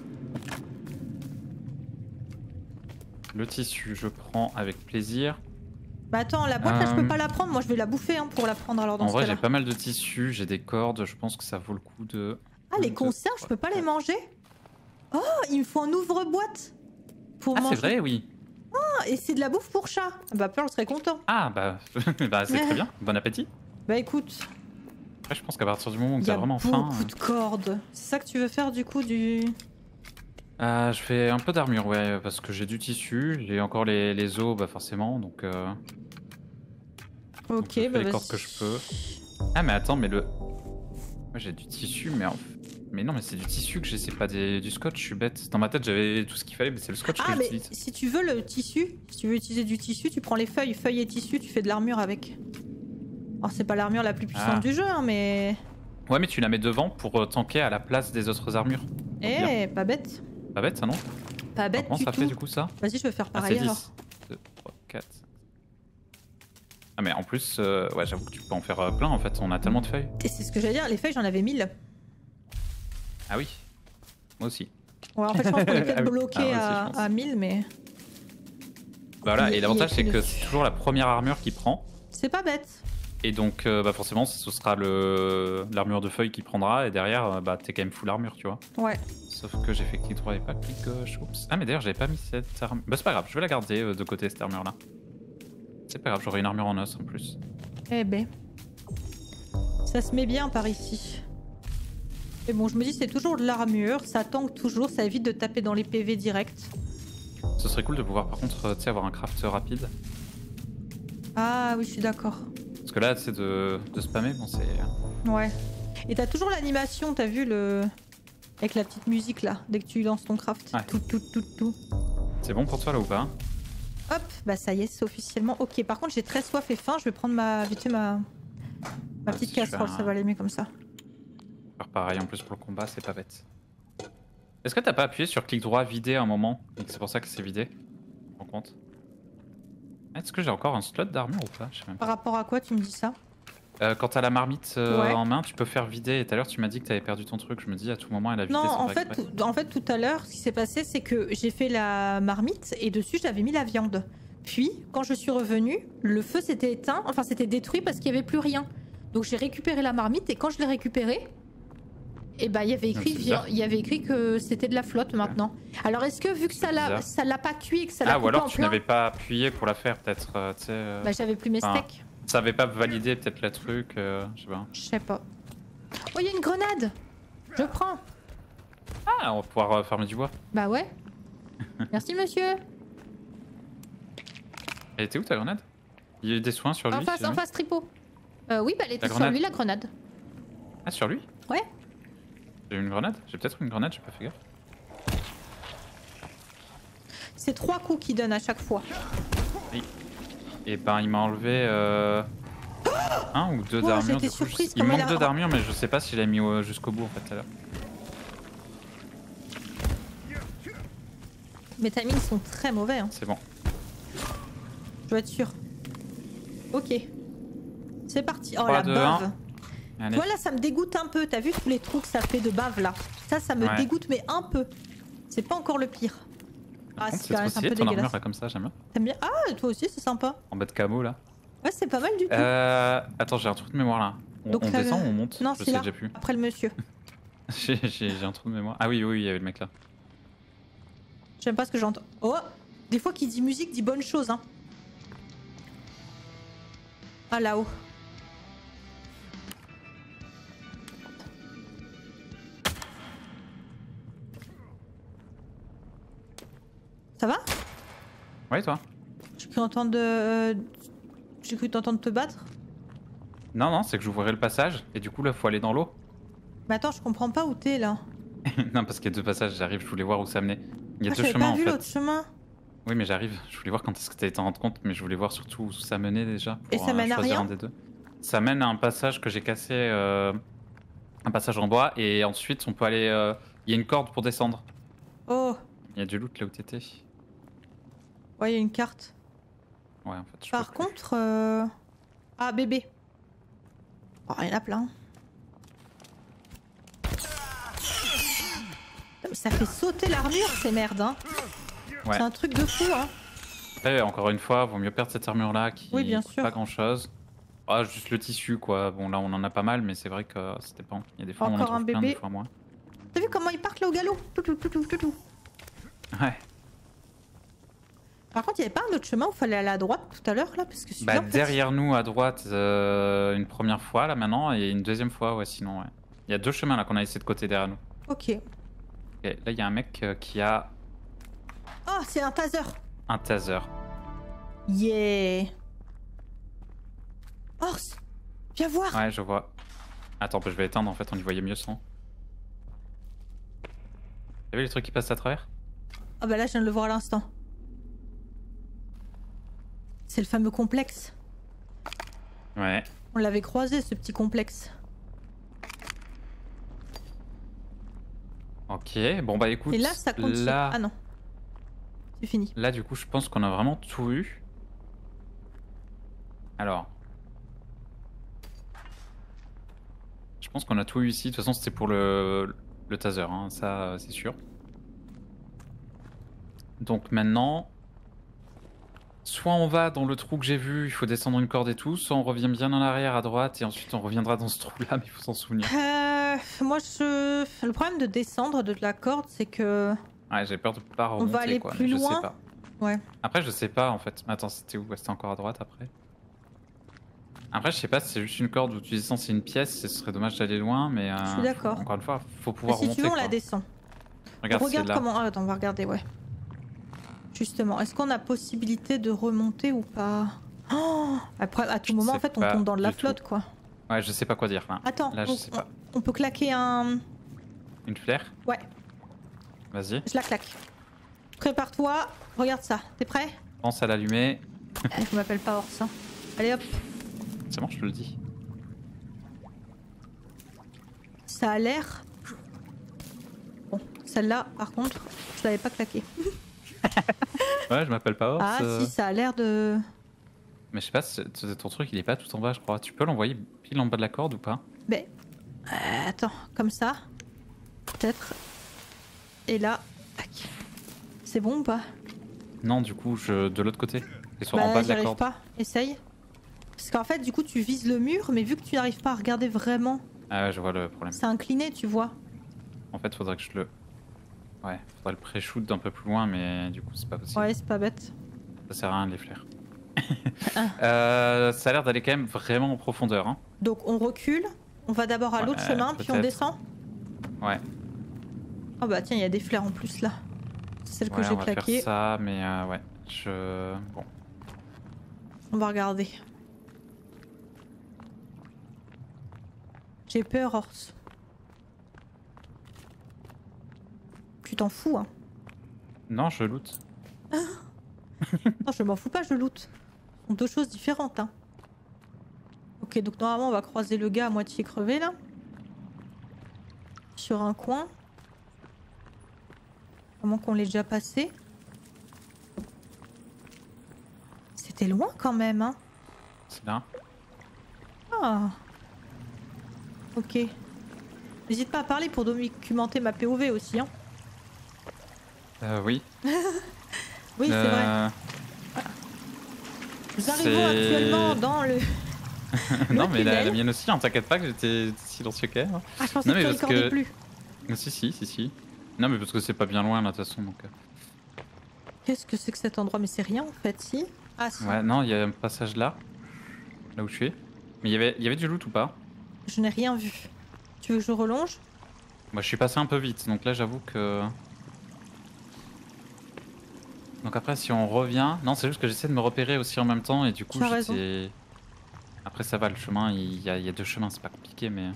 Le tissu, je prends avec plaisir. Bah attends, la boîte là, je peux pas la prendre. Moi, je vais la bouffer hein, pour la prendre alors dans En ce vrai, cas-là. j'ai pas mal de tissus, j'ai des cordes, je pense que ça vaut le coup de. Ah, les conserves, je peux pas les manger? Oh, il me faut un ouvre-boîte pour Ah, manger. c'est vrai, oui. Ah, et c'est de la bouffe pour chat. Bah, Pearl serait content. Ah, bah, bah c'est très bien. Bon appétit. Bah écoute, Après, je pense qu'à partir du moment où il y t'as a vraiment faim. beaucoup de cordes. C'est ça que tu veux faire du coup du... Je fais un peu d'armure, ouais, parce que j'ai du tissu, j'ai encore les os, bah forcément, donc. Donc Ok, je fais bah les vas-y. cordes que je peux. Ah, mais attends, mais le. Moi, j'ai du tissu, mais non, mais c'est du tissu que j'ai, c'est pas du scotch, je suis bête. Dans ma tête, j'avais tout ce qu'il fallait, mais c'est le scotch Ah, que mais j'utilise. si tu veux le tissu, si tu veux utiliser du tissu, tu prends les feuilles, feuilles et tissu, tu fais de l'armure avec. Alors c'est pas l'armure la plus puissante du jeu, hein, mais... Ouais, mais tu la mets devant pour tanker à la place des autres armures. Eh, pas bête. Pas bête, ça, non? Pas bête Comment du ça tout. fait du coup ça? Vas-y, je vais faire Ah, pareil c'est alors. 10. 2, 3, 4. Ah, mais en plus, ouais, j'avoue que tu peux en faire plein en fait, on a tellement de feuilles. Et c'est ce que j'allais dire, les feuilles j'en avais 1000. Ah oui, moi aussi. Ouais, en fait je pense qu'on est peut-être Ah oui. bloqué Ah, moi aussi, je pense. à 1000, mais... Bah voilà, Il y et a l'avantage c'est écrit que dessus. c'est toujours la première armure qui prend. C'est pas bête. Et donc, bah forcément, ce sera l'armure de feuilles qui prendra, et derrière, bah t'es quand même full armure, tu vois. Ouais. Sauf que j'ai fait clic droit et pas clic gauche. Oups. Ah, mais d'ailleurs, j'avais pas mis cette armure. Bah, c'est pas grave, je vais la garder de côté, cette armure-là. C'est pas grave, j'aurai une armure en os en plus. Eh ben. Ça se met bien par ici. Mais bon, je me dis c'est toujours de l'armure, ça tank toujours, ça évite de taper dans les PV direct. Ce serait cool de pouvoir, par contre, tu sais, avoir un craft rapide. Ah oui, je suis d'accord. Parce que là, tu sais, de spammer, bon, c'est. Ouais. Et t'as toujours l'animation, t'as vu le... Avec la petite musique là, dès que tu lances ton craft. Ouais. Tout. C'est bon pour toi là ou pas? Hop, bah ça y est, c'est officiellement ok. Par contre, j'ai très soif et faim, je vais prendre vite fait ma petite si je fais casserole, ça va aller mieux comme ça. Faire pareil en plus pour le combat, c'est pas bête. Est-ce que t'as pas appuyé sur clic droit vider à un moment et que c'est pour ça que c'est vidé? Tu te rends compte? Est-ce que j'ai encore un slot d'armure ou pas? Je sais même pas. Par rapport à quoi tu me dis ça? Quand t'as la marmite Ouais. en main, tu peux faire vider. Et tout à l'heure, tu m'as dit que t'avais perdu ton truc. Je me dis à tout moment, elle a vidé Non, sans en faire fait, exprès. tout à l'heure, ce qui s'est passé, c'est que j'ai fait la marmite et dessus, j'avais mis la viande. Puis, quand je suis revenue, le feu s'était éteint, enfin, c'était détruit parce qu'il n'y avait plus rien. Donc, j'ai récupéré la marmite et quand je l'ai récupérée, eh ben, il y avait écrit, C'est bizarre. il y avait écrit que c'était de la flotte maintenant. Alors, est-ce que vu que ça l'a pas cuit et que ça l'a Ah, ou coupé alors en tu plein, n'avais pas appuyé pour la faire, peut-être. Tu sais, bah, j'avais plus mes enfin, steaks. ça avait pas validé peut-être le truc. Je sais pas. Je sais pas. Oh, il y a une grenade. Je prends. Ah, on va pouvoir farmer du bois. Bah ouais. Merci, monsieur. Elle était où ta grenade? Il y a eu des soins sur lui? En face, si jamais tripot. Oui, bah elle était sur grenade. lui, la grenade. Ah, sur lui? Ouais. J'ai une grenade? J'ai peut-être une grenade, j'ai pas fait gaffe. C'est 3 coups qu'il donne à chaque fois. Et ben, il m'a enlevé un ou deux Oh, d'armure. j'étais Du coup, surprise il comme manque elle a- 2 d'armure, mais je sais pas s'il a mis jusqu'au bout en fait tout à l'heure. Mes timings sont très mauvais, hein. C'est bon. Je dois être sûr. Ok. C'est parti. Oh 3, la 2, bave. Allez. Voilà, ça me dégoûte un peu. T'as vu tous les trous que ça fait de bave là? Ça me dégoûte, mais un peu. C'est pas encore le pire. Par contre, c'est c'est quand trop même un stylé peu ton armure dégueulasse. là comme ça, j'aime bien. T'aimes bien? Ah, toi aussi, c'est sympa. En bas de camo là. Ouais, c'est pas mal du tout. Attends, j'ai un trou de mémoire là. Donc On là, descend ou on monte? Non, Je c'est sais là, déjà plus. après le monsieur. J'ai un trou de mémoire. Ah oui, oui, il y avait le mec là. J'aime pas ce que j'entends. Oh! Des fois, qui dit musique dit bonne chose, hein. Ah, là-haut. Ça va? Ouais, toi? J'ai cru entendre J'ai cru t'entendre te battre. Non, non, c'est que j'ouvrirai le passage et du coup là, faut aller dans l'eau. Mais attends, je comprends pas où t'es là. Non, parce qu'il y a deux passages, j'arrive, je voulais voir où ça menait. Il y a Ah, deux j'avais chemins pas en vu fait. l'autre chemin. Oui, mais j'arrive. Je voulais voir quand est-ce que t'allais t'en rendre compte, mais je voulais voir surtout où ça menait déjà. Et ça mène à choisir rien? un des deux. Ça mène à un passage que j'ai cassé, un passage en bois, et ensuite on peut aller. Il y a une corde pour descendre. Oh, Il y a du loot là où t'étais. ouais, il y a une carte. Ouais, en fait. Je Par peux plus. contre, ah, bébé. Oh, il y en a plein. Ça fait sauter l'armure, ces merdes, hein. Ouais. C'est un truc de fou, hein. Après, encore une fois, vaut mieux perdre cette armure là qui Oui, bien coûte sûr. pas grand chose. Ah, juste le tissu quoi. Bon, là on en a pas mal, mais c'est vrai que c'était pas. Il y a des fois où on en Encore un trouve plein, bébé. des fois moins. T'as vu comment ils partent là au galop? Tout. Ouais. Par contre, il y avait pas un autre chemin où il fallait aller à droite tout à l'heure là? Parce que celui-là, Bah, en fait, derrière nous à droite, une première fois là maintenant, et une deuxième fois, ouais, sinon, ouais. Il y a deux chemins là qu'on a laissé de côté derrière nous. Ok. Et là, il y a un mec qui a Oh, c'est un taser. un taser. Yeah. Horse, viens voir. Ouais, je vois. Attends, bah, je vais éteindre en fait, on y voyait mieux sans. T'as vu les trucs qui passent à travers? Ah bah là, je viens de le voir à l'instant. C'est le fameux complexe. Ouais. On l'avait croisé, ce petit complexe. Ok, bon bah écoute. Et là, ça continue. Là, Ah non. C'est fini. là, du coup, je pense qu'on a vraiment tout eu. Alors. Je pense qu'on a tout eu ici. De toute façon, c'était pour le taser, hein. Ça, c'est sûr. Donc maintenant, soit on va dans le trou que j'ai vu, il faut descendre une corde et tout, soit on revient bien en arrière à droite et ensuite on reviendra dans ce trou-là, mais il faut s'en souvenir. Moi, le problème de descendre de la corde, c'est que Ouais, j'ai peur de pas remonter, va aller quoi, plus mais je loin. sais pas. Ouais. Après, je sais pas en fait. Attends, c'était où? C'était encore à droite après? Après, je sais pas si c'est juste une corde ou tu descends, c'est une pièce, ce serait dommage d'aller loin, mais Je suis d'accord. encore une fois, faut Bah, pouvoir si remonter. tu veux, on quoi. la descend. Regarde, c'est Regarde là. comment. Ah, attends, on va regarder, ouais. Justement, est-ce qu'on a possibilité de remonter ou pas? Oh, après, à tout Je moment, sais en fait, on pas tombe dans de la du tout. flotte, quoi. Ouais, je sais pas quoi dire là. Attends, Là, je sais pas. on peut claquer un. Une flaire? Ouais, Vas-y. je la claque. Prépare-toi, regarde ça. T'es prêt? Pense à l'allumer. Je m'appelle pas Orse. Hein. Allez hop, C'est bon, je te le dis. ça a l'air. Bon, celle-là, par contre, je l'avais pas claquée. Ouais, je m'appelle pas Horse. Ah, si, ça a l'air de. Mais je sais pas, ton truc il est pas tout en bas, je crois. Tu peux l'envoyer pile en bas de la corde ou pas? Mais. Attends, comme ça. Peut-être. Et là. Tac. C'est bon ou pas? Non, du coup, de l'autre côté. Et soit en Bah, bas de j'y la arrive corde. pas. Essaye. Parce qu'en fait, du coup, tu vises le mur, mais vu que tu n'arrives pas à regarder vraiment, Ah ouais, je vois le problème. c'est incliné, tu vois. En fait, faudrait que je le. Ouais, faudrait le pré-shoot d'un peu plus loin, mais du coup, c'est pas possible. Ouais, c'est pas bête. Ça sert à rien les flares. Ah. Ça a l'air d'aller quand même vraiment en profondeur. Hein. Donc, on recule. On va d'abord à Ouais, l'autre chemin, puis on peut-être. descend. Ouais, Oh bah tiens, il y a des fleurs en plus là. C'est celle que ouais j'ai on va claquée. faire ça, mais ouais. Bon. On va regarder. J'ai peur, Horse. Tu t'en fous, hein? Non, je loot. Non, je m'en fous pas, je loot. Ce sont deux choses différentes, hein. Ok, donc normalement, on va croiser le gars à moitié crevé là. Sur un coin. Comment qu'on l'ait déjà passé? C'était loin quand même, hein? C'est là. Ah. Ok. N'hésite pas à parler pour documenter ma POV aussi, hein. Oui. Oui, c'est vrai. Nous arrivons actuellement dans le... Non, mais la tunnel. mienne aussi, hein, t'inquiète pas que j'étais silencieux quand même. Ah, je pensais Non, que mais tu parce recordais que- plus. Si. Non, mais parce que c'est pas bien loin là, de toute façon. Donc... Qu'est-ce que c'est que cet endroit? Mais c'est rien en fait, si. Ah si. Ouais, non, il y a un passage là. Là où je suis. Mais il y avait du loot ou pas? Je n'ai rien vu. Tu veux que je relonge? Moi, je suis passé un peu vite, donc là, j'avoue que... Donc après, si on revient... Non, c'est juste que j'essaie de me repérer aussi en même temps, et du coup, Tu as raison. j'étais... Après, ça va, le chemin, il y a 2 chemins, c'est pas compliqué, mais...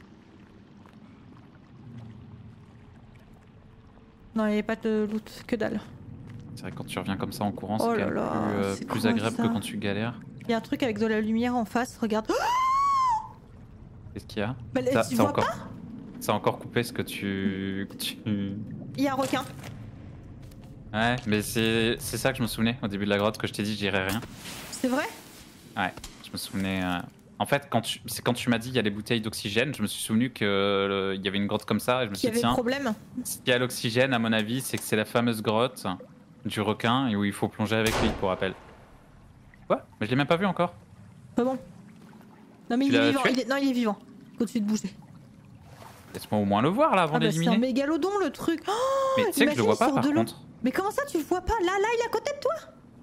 Non, il n'y avait pas de loot, que dalle. C'est vrai que quand tu reviens comme ça en courant, c'est Oh quand là même là, c'est plus quoi, agréable ça que quand tu galères. Il y a un truc avec de la lumière en face, regarde. Oh, Qu'est-ce qu'il y a? bah, Ça, tu ça vois encore... pas? Ça a encore coupé ce que tu... Il y a un requin. Ouais, mais c'est ça que je me souvenais au début de la grotte, que je t'ai dit j'irais rien. C'est vrai? Ouais, je me souvenais... En fait, c'est quand tu m'as dit il y a les bouteilles d'oxygène, je me suis souvenu qu'il y avait une grotte comme ça, et je me Qu'il suis y dit avait tiens, problème. s'il y a l'oxygène, à mon avis, c'est que c'est la fameuse grotte du requin, et où il faut plonger avec lui, pour rappel. Quoi? Mais je l'ai même pas vu encore. Pas bon. Non mais Tu il est l'as vivant, tué non il est vivant. Continue de bouger. Laisse-moi au moins le voir là avant Ah bah c'est un d'éliminer. mégalodon le truc. Oh, Mais tu sais que je le vois imagine, il pas sort par de l'eau. contre. Mais comment ça tu le vois pas? Là, il est à côté de toi.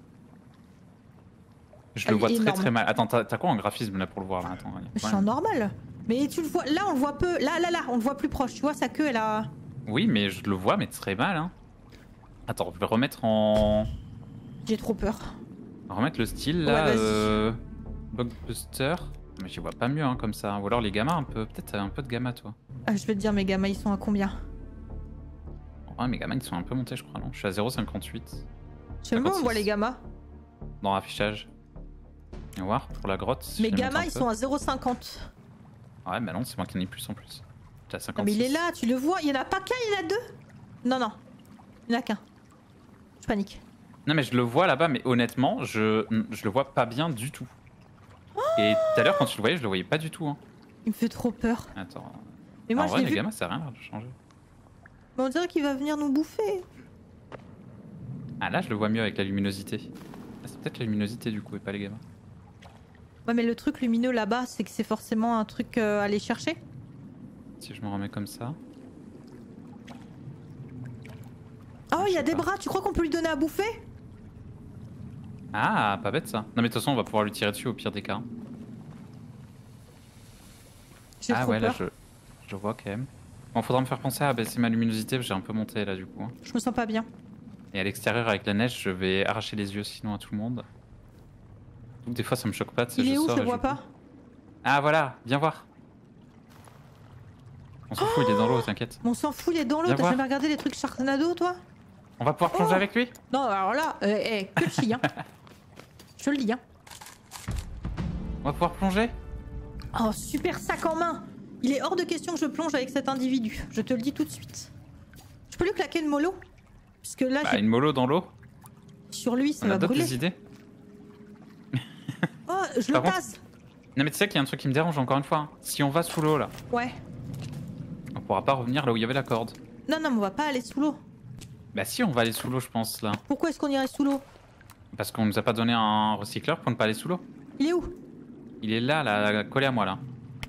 Je Ah, le vois il est très énorme. très mal. Attends, t'as quoi en graphisme là pour le voir là? Attends, Je suis en normal. Mais tu le vois, là on le voit peu. Là, on le voit plus proche. Tu vois sa queue elle a... Oui, mais je le vois, mais très mal. Hein. Attends, je vais remettre en... J'ai trop peur. Remettre le style Ouais, là. vas-y. Bugbuster. Mais j'y vois pas mieux hein, comme ça. Ou alors les gammas un peu. Peut-être un peu de gamma toi. Ah, je vais te dire mes gamins ils sont à combien? Ouais, mes gamins ils sont un peu montés je crois non. Je suis à 0,58. Je sais même pas où on 56. voit les gamins. Dans l'affichage. Et voir pour la grotte. si Mes je les monte gamins un ils peu. sont à 0,50. Ouais, bah non, c'est moi qui en ai plus en plus. T'as 56. Non mais il est là, tu le vois. Il y en a pas qu'un, il y en a deux. Non. Il y en a qu'un. Je panique. Non mais je le vois là-bas, mais honnêtement, je le vois pas bien du tout. Et tout à l'heure quand tu le voyais, je le voyais pas du tout. Hein. Il me fait trop peur. Attends. Mais moi En je vrai, l'ai les vu. gamins, ça a rien l'air de changer. Mais on dirait qu'il va venir nous bouffer. Ah là, je le vois mieux avec la luminosité. Ah, c'est peut-être la luminosité du coup et pas les gamins. Ouais mais le truc lumineux là-bas c'est que c'est forcément un truc à aller chercher. Si je me remets comme ça. Oh il y a sais des pas. bras, tu crois qu'on peut lui donner à bouffer? Ah, pas bête ça. Non mais de toute façon, on va pouvoir lui tirer dessus au pire des cas. J'ai Ah trop ouais, peur. là je vois quand même. Bon, faudra me faire penser à baisser ma luminosité, j'ai un peu monté là du coup. Hein. Je me sens pas bien. Et à l'extérieur avec la neige, je vais arracher les yeux sinon à tout le monde. Donc des fois ça me choque pas, tu sais, Il est où? sors Je et le vois pas. Ah voilà, viens voir. On s'en fout, il est dans l'eau, t'inquiète. Mais on s'en fout, il est dans l'eau. Viens T'as voir. jamais regardé les trucs Sharknado toi? On va pouvoir plonger Oh avec lui? Non alors là, que de chien. Je te le dis hein. On va pouvoir plonger? Oh super sac en main. Il est hors de question que je plonge avec cet individu. Je te le dis tout de suite. Je peux lui claquer une mollo? Parce que là Bah, j'ai- une mollo dans l'eau? sur lui ça On a va d'autres brûler. idées? Oh je le Par contre- tasse. Non mais tu sais qu'il y a un truc qui me dérange encore une fois. Hein. Si on va sous l'eau là, Ouais. on pourra pas revenir là où il y avait la corde. Non mais on va pas aller sous l'eau. Bah si, on va aller sous l'eau je pense là. Pourquoi est-ce qu'on irait sous l'eau? Parce qu'on nous a pas donné un recycleur pour ne pas aller sous l'eau. Il est où? Il est là, collé à moi là.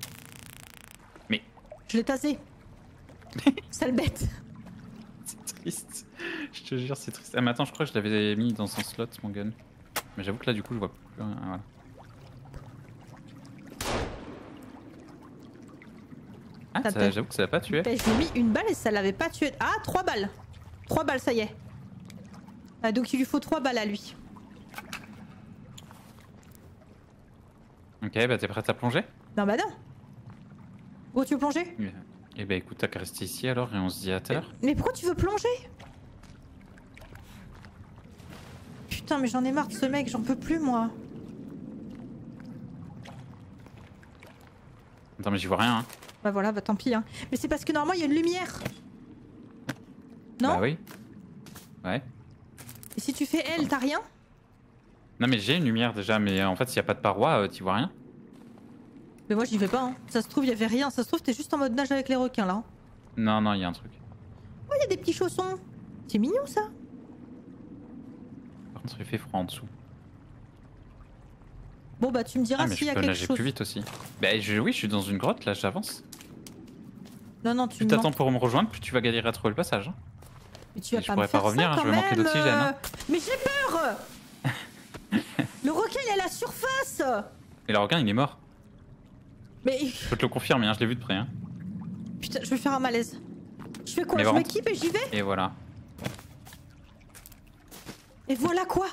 Je l'ai tasé. Sale bête. C'est triste. Je te jure, c'est triste. Ah mais attends, je crois que je l'avais mis dans un slot mon gun. Mais j'avoue que là du coup je vois plus rien. Voilà. Ah, T'as peut-être- j'avoue que ça l'a pas tué. Ben, je lui ai mis une balle et ça l'avait pas tué. Ah 3 balles. 3 balles ça y est. Ah, donc il lui faut 3 balles à lui. Ok, bah t'es prête à plonger? Non bah non. Où tu veux plonger? Eh bah écoute, t'as qu'à rester ici alors et on se dit à tout à l'heure. Mais pourquoi tu veux plonger? Putain mais j'en ai marre de ce mec, j'en peux plus moi. Attends, mais j'y vois rien. Hein. Bah voilà, bah tant pis hein. Mais c'est parce que normalement il y a une lumière. Non? Bah oui. Ouais. Et si tu fais L, t'as rien? Non mais j'ai une lumière déjà, mais en fait s'il y a pas de paroi, t'y vois rien. Mais moi j'y vais pas, hein. Ça se trouve, y avait rien. Ça se trouve, t'es juste en mode nage avec les requins là. Non, non, il y a un truc. Oh, y a des petits chaussons. C'est mignon ça. Par contre, il fait froid en dessous. Bon bah tu me diras Ah, mais s'il y je a peux quelque nager chose. plus vite aussi. Bah, oui, je suis dans une grotte là, j'avance. Non, non, tu Plus me t'attends mens. pour me rejoindre, plus tu vas galérer à trouver le passage. Hein. Mais tu vas Et je pas me pourrais pas faire revenir, ça hein, quand je vais manquer même, d'oxygène, hein. Mais j'ai peur. Le requin il est à la surface. Et le requin, il est mort. Mais Je peux te le confirmer, hein, je l'ai vu de près. Hein. putain, je vais faire un malaise. Je fais quoi? Mais Je par m'équipe et j'y vais? Et voilà. Et voilà quoi?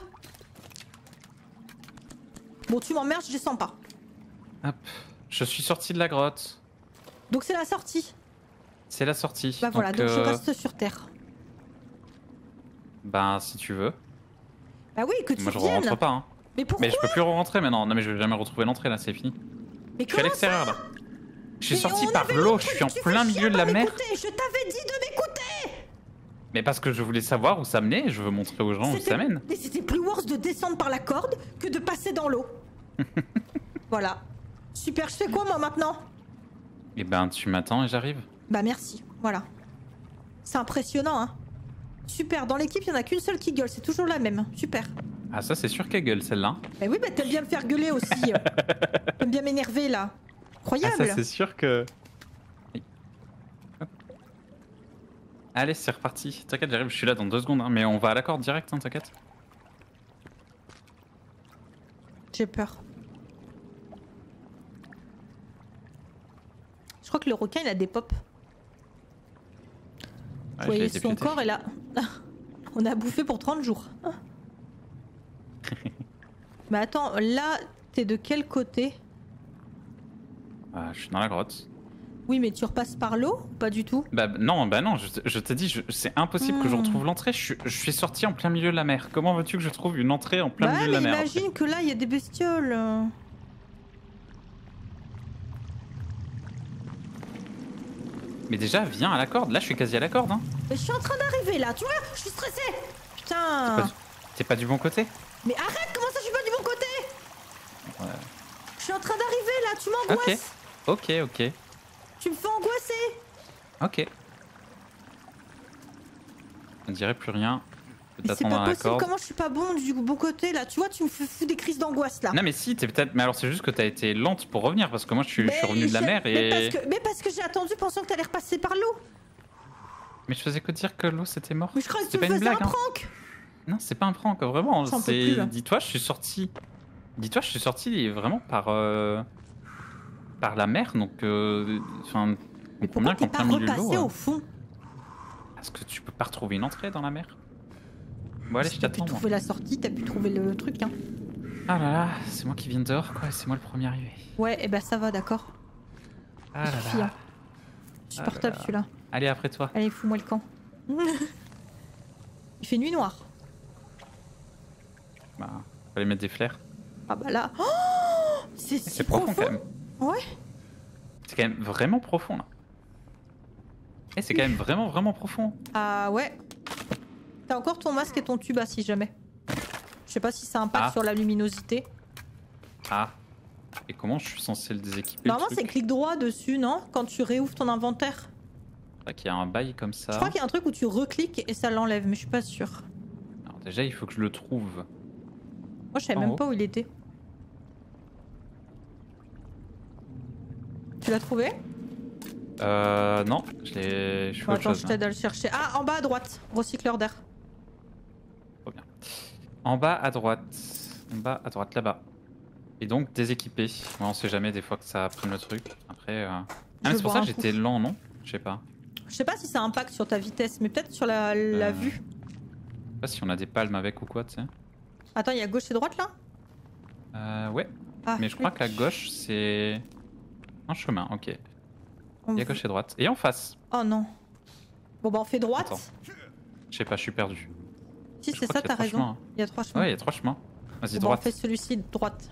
Bon, tu m'emmerdes, je descends pas. Hop. Je suis sorti de la grotte. Donc c'est la sortie. C'est la sortie. Bah voilà, donc je reste sur terre. Bah, si tu veux. Bah oui, que tu Moi, je viennes. rentre pas. Hein. Mais pourquoi? Mais je peux plus rentrer maintenant. Non, mais je vais jamais retrouver l'entrée là, c'est fini. Mais Je suis à comment l'extérieur ça? là. Je suis Mais sorti on par avait l'eau, le je truc, suis en tu plein fais milieu chier de la à pas mer. m'écouter, je t'avais dit de m'écouter. Mais parce que je voulais savoir où ça menait et je veux montrer aux gens où ça mène. Mais c'était plus worse de descendre par la corde que de passer dans l'eau. Voilà. Super, je fais quoi moi maintenant? Et ben, tu m'attends et j'arrive. Bah merci, voilà. C'est impressionnant, hein. Super, dans l'équipe, il y en a qu'une seule qui gueule, c'est toujours la même. Super. Ah, ça, c'est sûr qu'elle gueule celle-là. Bah oui, bah t'aimes bien me faire gueuler aussi. T'aimes bien m'énerver là. Ah, Incroyable. ça, c'est sûr que. Oui. Hop. Allez, c'est reparti. T'inquiète, j'arrive, je suis là dans 2 secondes. Hein, mais on va à la corde direct, hein, t'inquiète. J'ai peur. Je crois que le requin, il a des pops. Ouais, Vous je l'ai voyez son déplété. corps est là. On a bouffé pour 30 jours. Mais attends, là, t'es de quel côté? Ah, je suis dans la grotte. Oui, mais tu repasses par l'eau? Pas du tout. Bah non, je t'ai dit, c'est impossible que je retrouve l'entrée. Je suis sorti en plein milieu de la mer. Comment veux-tu que je trouve une entrée en plein Bah, milieu de la mais mer? imagine que là, il y a des bestioles. Mais déjà, viens à la corde. Là, je suis quasi à la corde. Hein. Mais je suis en train d'arriver là, tu vois? Je suis stressée. Putain. T'es pas du bon côté? Mais arrête, comment ça, je suis pas du bon côté? Ouais. Je suis en train d'arriver là, tu m'angoisses. Ok. Tu me fais angoisser. Ok. On dirait plus rien. Je peux Mais c'est t'attendre pas à la possible, corde. comment je suis pas bon du bon côté là? Tu vois, tu me fous des crises d'angoisse là. Non mais si, t'es peut-être. Mais alors c'est juste que t'as été lente pour revenir parce que moi je suis revenu de la mer et. Mais parce que j'ai attendu pensant que t'allais repasser par l'eau. Mais je faisais que dire que l'eau c'était mort. Mais je crois que tu C'était me pas une faisais un blague. Hein. prank. Non, c'est pas un prank, vraiment. J'en peux plus, là. Dis-toi, je suis sorti. Dis-toi, je suis sorti vraiment par la mer, donc. Enfin. Mais pourquoi t'es pas repassé au fond? Parce que tu peux pas retrouver une entrée dans la mer. Bon allez, Si je t'as pu t'attends. trouver la sortie, t'as pu trouver le truc, hein. Ah là là, c'est moi qui viens de dehors, quoi. C'est moi le premier arrivé. Ouais, et bah ça va, d'accord. Ah là suffit, là. hein. Supportable celui-là. Allez, après toi. Allez, fous-moi le camp. Il fait nuit noire. Bah, fallait mettre des flares. Ah bah là. Oh, c'est si C'est profond quand même. Ouais. C'est quand même vraiment profond là. Et c'est quand même vraiment profond. Ah ouais. T'as encore ton masque et ton tuba si jamais. Je sais pas si ça impacte sur la luminosité. Ah. Et comment je suis censé le déséquiper? Normalement c'est clic droit dessus, non? Quand tu réouvres ton inventaire. C'est qu'il y a un bail comme ça. Je crois qu'il y a un truc où tu recliques et ça l'enlève, mais je suis pas sûre. Alors déjà, il faut que je le trouve. Moi je savais En même haut. pas où il était. Tu l'as trouvé? Non, je fais Bon, autre attends, chose. je t'aide à le chercher. Ah, en bas à droite, recycleur d'air. Trop bien. En bas à droite. En bas à droite, là-bas. Et donc déséquipé. Ouais, on sait jamais des fois que ça prenne le truc. Après. Ah, mais c'est pour ça que j'étais lent, non? Je sais pas. Je sais pas si ça impacte sur ta vitesse, mais peut-être sur la vue. Je sais pas si on a des palmes avec ou quoi, tu sais. Attends, il y a gauche et droite là? Ouais. Ah, Mais je crois que la gauche, c'est un chemin, ok. Il y a gauche et droite. Et en face. Oh non. Bon bah on fait droite. Attends. Je sais pas, je suis perdu. Si Je c'est crois ça, qu'il y a t'as 3 raison. chemins, hein. Il y a 3 chemins. Ouais, il y a 3 chemins. Vas-y, Bon, bah, droite. on fait celui-ci droite.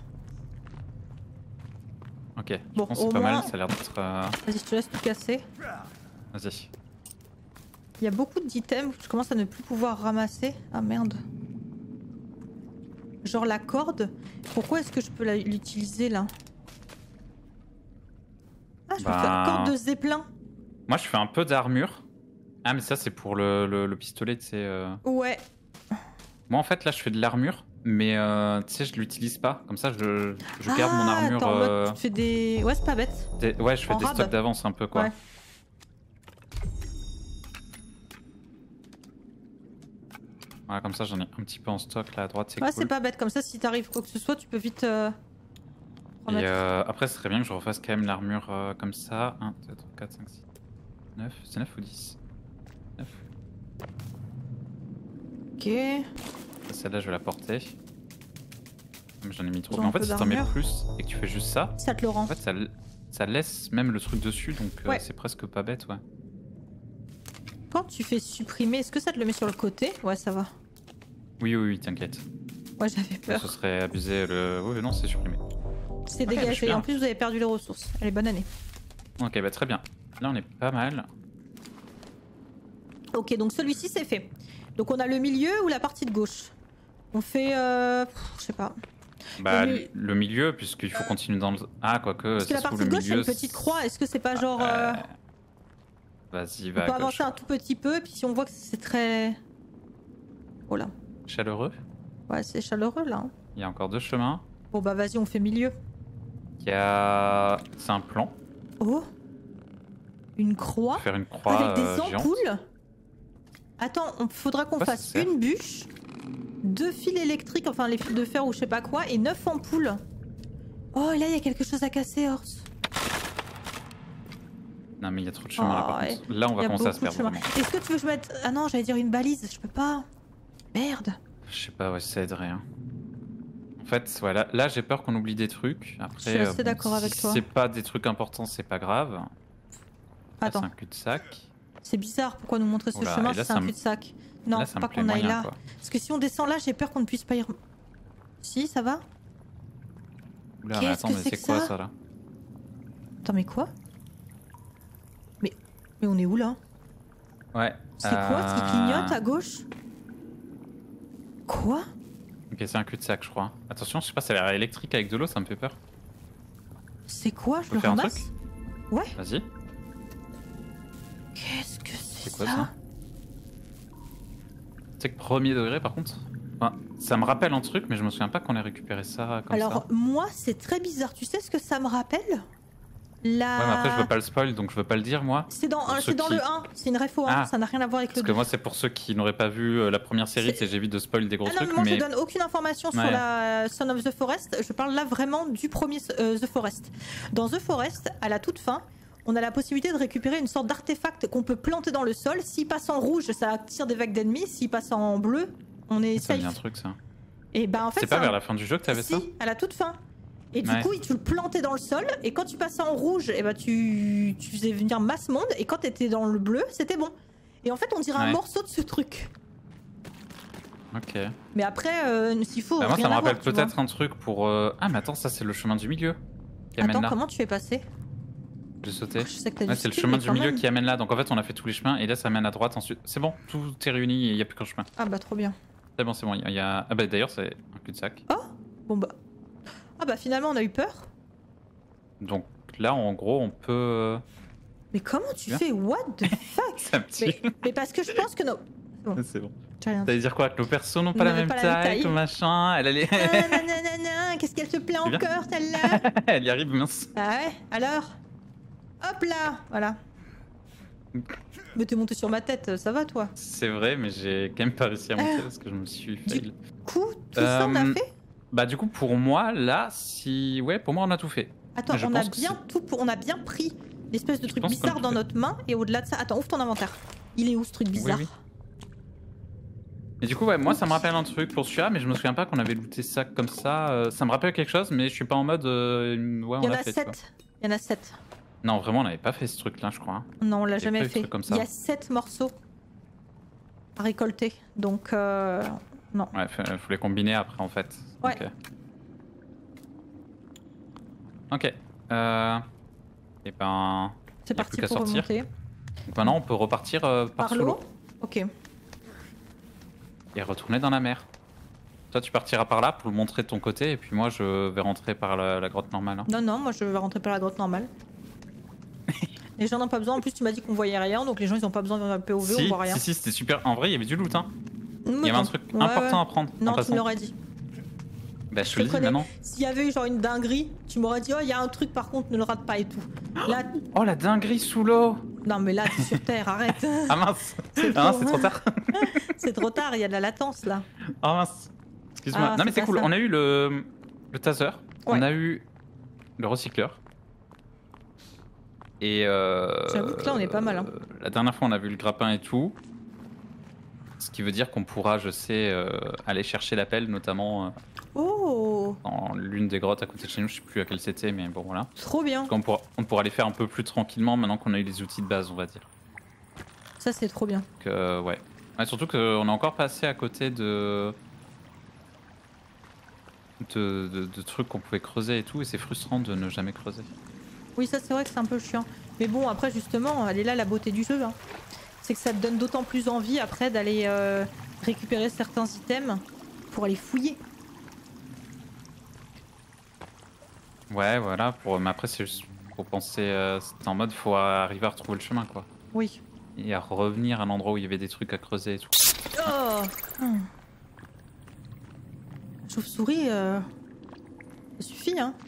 Ok, je Bon, pense que au c'est pas moins- mal, ça a l'air d'être... Vas-y, je te laisse tout casser. Vas-y. Il y a beaucoup d'items que je commence à ne plus pouvoir ramasser. Ah merde. Genre la corde. Pourquoi est-ce que je peux l'utiliser là? je me fais encore 2 zeppelins. Moi, je fais un peu d'armure. Ah, mais ça, c'est pour le pistolet, tu sais. Ouais. Moi, en fait, là, je fais de l'armure, mais tu sais, je l'utilise pas. Comme ça, je garde mon armure. Attends, en mode, tu te fais des... Ouais, c'est pas bête. Ouais, je fais En des rab. stocks d'avance un peu, quoi. Ouais. Voilà, comme ça, j'en ai un petit peu en stock là à droite, c'est Ouais, cool. c'est pas bête. Comme ça, si t'arrives quoi que ce soit, tu peux vite... Et après, ce serait bien que je refasse quand même l'armure comme ça. 1, 2, 3, 4, 5, 6, 9. C'est 9 ou 10 9. Ok. Celle-là, je vais la porter. Mais j'en ai mis trop. Ils ont Mais en un fait, peu si t'en mets d'armure. plus et que tu fais juste ça, Ça te le rend. en fait, ça laisse même le truc dessus, donc Ouais. c'est presque pas bête, ouais. Quand tu fais supprimer, est-ce que ça te le met sur le côté? Ouais, ça va. Oui, oui, oui, t'inquiète. Ouais, j'avais peur. Ce serait abusé le. Oui, non, c'est supprimé. C'est Ok, je suis dégagé. bien. En plus, vous avez perdu les ressources. Allez, bonne année. Ok, bah très bien. Là, on est pas mal. Ok, donc celui-ci, c'est fait. Donc on a le milieu ou la partie de gauche? On fait... je sais pas. Bah, Et le milieu, puisqu'il faut continuer dans le. Ah, quoique. Parce que la partie de gauche, il y a une petite croix. Est-ce que c'est pas genre... Vas-y, on va. peut à avancer gauche. un tout petit peu, puis si on voit que c'est très... Oh là. Chaleureux. Ouais, c'est chaleureux, là. Hein. Il y a encore 2 chemins. Bon, bah vas-y, on fait milieu. Il y a. C'est un plan. Oh. Une croix Faire une croix avec des géante. ampoules. Attends, il faudra qu'on Quoi, ça fasse sert une bûche, 2 fils électriques, enfin les fils de fer ou je sais pas quoi, et 9 ampoules. Oh, et là, il y a quelque chose à casser, Ors. Non, mais il y a trop de chemin là, par Oh, contre. Là, on Il va y a commencer à se beaucoup de perdre. chemin. Vraiment. Est-ce que tu veux que je mette... Ah non, j'allais dire une balise, je peux pas. Merde. Je sais pas, ouais, ça aiderait. Hein. En fait, voilà, là j'ai peur qu'on oublie des trucs. Après, Je suis assez d'accord avec si toi. c'est pas des trucs importants, c'est pas grave. Là, Attends, c'est un cul-de-sac. c'est bizarre, pourquoi nous montrer ce Oula, chemin et là, si c'est ça un me- cul-de-sac? Non, là, faut ça me pas plaît qu'on aille moyen, là. quoi. Parce que si on descend là, j'ai peur qu'on ne puisse pas y... Si, ça va? Oula, mais Qu'est-ce attends, que mais c'est c'est que quoi ça ça là? Attends, mais quoi? Mais on est où là? Ouais. C'est quoi ce qui clignote à gauche? Quoi? Ok, c'est un cul-de-sac, je crois. Attention, je sais pas, ça a l'air électrique avec de l'eau, ça me fait peur. C'est quoi? Je peux le faire un ramasse? Ouais. Vas-y. Qu'est-ce que c'est C'est quoi ça? ça? Tu sais que premier degré, par contre. Enfin, ça me rappelle un truc, mais je me souviens pas qu'on ait récupéré ça comme Alors, ça. moi, c'est très bizarre. Tu sais ce que ça me rappelle? La... Ouais, mais après, je veux pas le spoil, donc je veux pas le dire, moi. C'est dans, Pour c'est ceux dans qui- le 1. C'est une réfo 1. Ah. Ça n'a rien à voir avec le Parce 2. que moi, c'est pour ceux qui n'auraient pas vu la première série, C'est- et j'évite de spoil des gros Ah non, trucs, moi mais. je donne aucune information sur Ouais. la Son of the Forest. Je parle là vraiment du premier The Forest. Dans The Forest, à la toute fin, on a la possibilité de récupérer une sorte d'artefact qu'on peut planter dans le sol. S'il passe en rouge, ça attire des vagues d'ennemis. S'il passe en bleu, on est Ça me dit un safe. truc, ça. Et ben en fait, C'est pas un- vers la fin du jeu que t'avais si, ça? à la toute fin. Et du Ouais. coup, tu le plantais dans le sol. Et quand tu passais en rouge, et ben tu faisais venir masse monde. Et quand t'étais dans le bleu, c'était bon. Et en fait, on dirait un Ouais. morceau de ce truc. Ok. Mais après, s'il faut. Bah, moi, rien ça me à voir, rappelle tu vois. peut-être un truc pour. Ah, mais attends, ça, c'est le chemin du milieu qui amène Attends, là. comment tu es passé? J'ai sauté. Je sais que t'as Ouais, du c'est le skill, chemin mais du quand milieu même. qui amène là. Donc en fait, on a fait tous les chemins et là, ça mène à droite ensuite. C'est bon, tout est réuni et il n'y a plus qu'un chemin. Ah bah trop bien. C'est bon, c'est bon. Il y a... Ah bah d'ailleurs, c'est un cul-de-sac. Bon bah. Ah bah finalement on a eu peur. Donc là, en gros, on peut. Mais comment tu Bien. fais? What the fuck? C'est un petit. mais parce que je pense que non. C'est bon. J'ai rien dit. T'allais dire quoi? Que nos persos n'ont pas Ils la n'avaient même pas la même taille, taille. que machin. Elle allait. Ah, nanana, qu'est-ce qu'elle te plaît C'est bien. encore celle-là? Elle y arrive, mince. Ah ouais, alors? Hop là, voilà. Mais t'es monté sur ma tête, ça va toi? C'est vrai, mais j'ai quand même pas réussi à monter parce que je me suis fail. Coup, tout ça on a fait? Bah du coup, pour moi, là, si... Ouais, pour moi, on a tout fait. Attends, Mais je on a pense que bien tout, on a bien pris l'espèce de truc pense qu'on bizarre a dans tout fait. notre main et au-delà de ça, attends, ouvre ton inventaire. Il est où ce truc bizarre? oui. Et du coup, ouais, moi, ça me rappelle un truc pour celui-là, mais je me souviens pas qu'on avait looté ça comme ça. Ça me rappelle quelque chose, mais je suis pas en mode... ouais, on Il y en l'a a fait, tu vois. 7. Il y en a 7. Non, vraiment, on n'avait pas fait ce truc-là, je crois. Hein. Non, on l'a J'ai jamais pas eu de fait. truc comme ça. Il y a 7 morceaux à récolter. Donc, non. Ouais, faut les combiner après, en fait. Ouais. Ok. Et ben... C'est y a parti plus qu'à pour sortir. remonter. Donc maintenant, on peut repartir par Par sous l'eau l'eau Ok. et retourner dans la mer. Toi, tu partiras par là pour le montrer de ton côté, et puis moi, je vais rentrer par la grotte normale. Hein. Non, non, moi je vais rentrer par la grotte normale. Les gens n'ont pas besoin. En plus, tu m'as dit qu'on voyait rien, donc les gens ils ont pas besoin d'un POV, on Si, voit rien. si, c'était super. En vrai, il y avait du loot. Hein. Il y avait Attends. un truc Ouais, important ouais. à prendre. Non, en tu passant. me l'aurais dit. Bah, je te te le dis connais. maintenant. S'il y avait eu genre une dinguerie, tu m'aurais dit oh il y a un truc par contre ne le rate pas et tout. Là, Oh, la dinguerie sous l'eau. non mais là t'es sur terre, arrête. Ah mince. C'est Ah mince, trop- c'est trop tard. C'est trop tard, il y a de la latence là. Oh mince. Excuse-moi. Ah, non mais c'est c'est pas cool. ça. On a eu le taser. On Ouais. a eu le recycleur. Et J'avoue que là, on est pas mal, hein. La dernière fois on a vu le grappin et tout. Ce qui veut dire qu'on pourra, je sais, aller chercher la pelle, notamment Oh, dans l'une des grottes à côté de chez nous. Je sais plus à quelle c'était, mais bon voilà. trop bien. On pourra les faire un peu plus tranquillement maintenant qu'on a eu les outils de base, on va dire. Ça c'est trop bien. Ouais. Ouais, surtout qu'on est encore passé à côté de trucs qu'on pouvait creuser et tout, et c'est frustrant de ne jamais creuser. Oui, ça c'est vrai que c'est un peu chiant. Mais bon, après justement, elle est là la beauté du jeu. Hein. C'est que ça te donne d'autant plus envie après d'aller récupérer certains items pour aller fouiller. Ouais, voilà. Mais après, c'est juste pour penser. C'était en mode, faut arriver à retrouver le chemin, quoi. Oui. Et à revenir à l'endroit où il y avait des trucs à creuser et tout. Oh Chauve-souris, ça suffit, hein.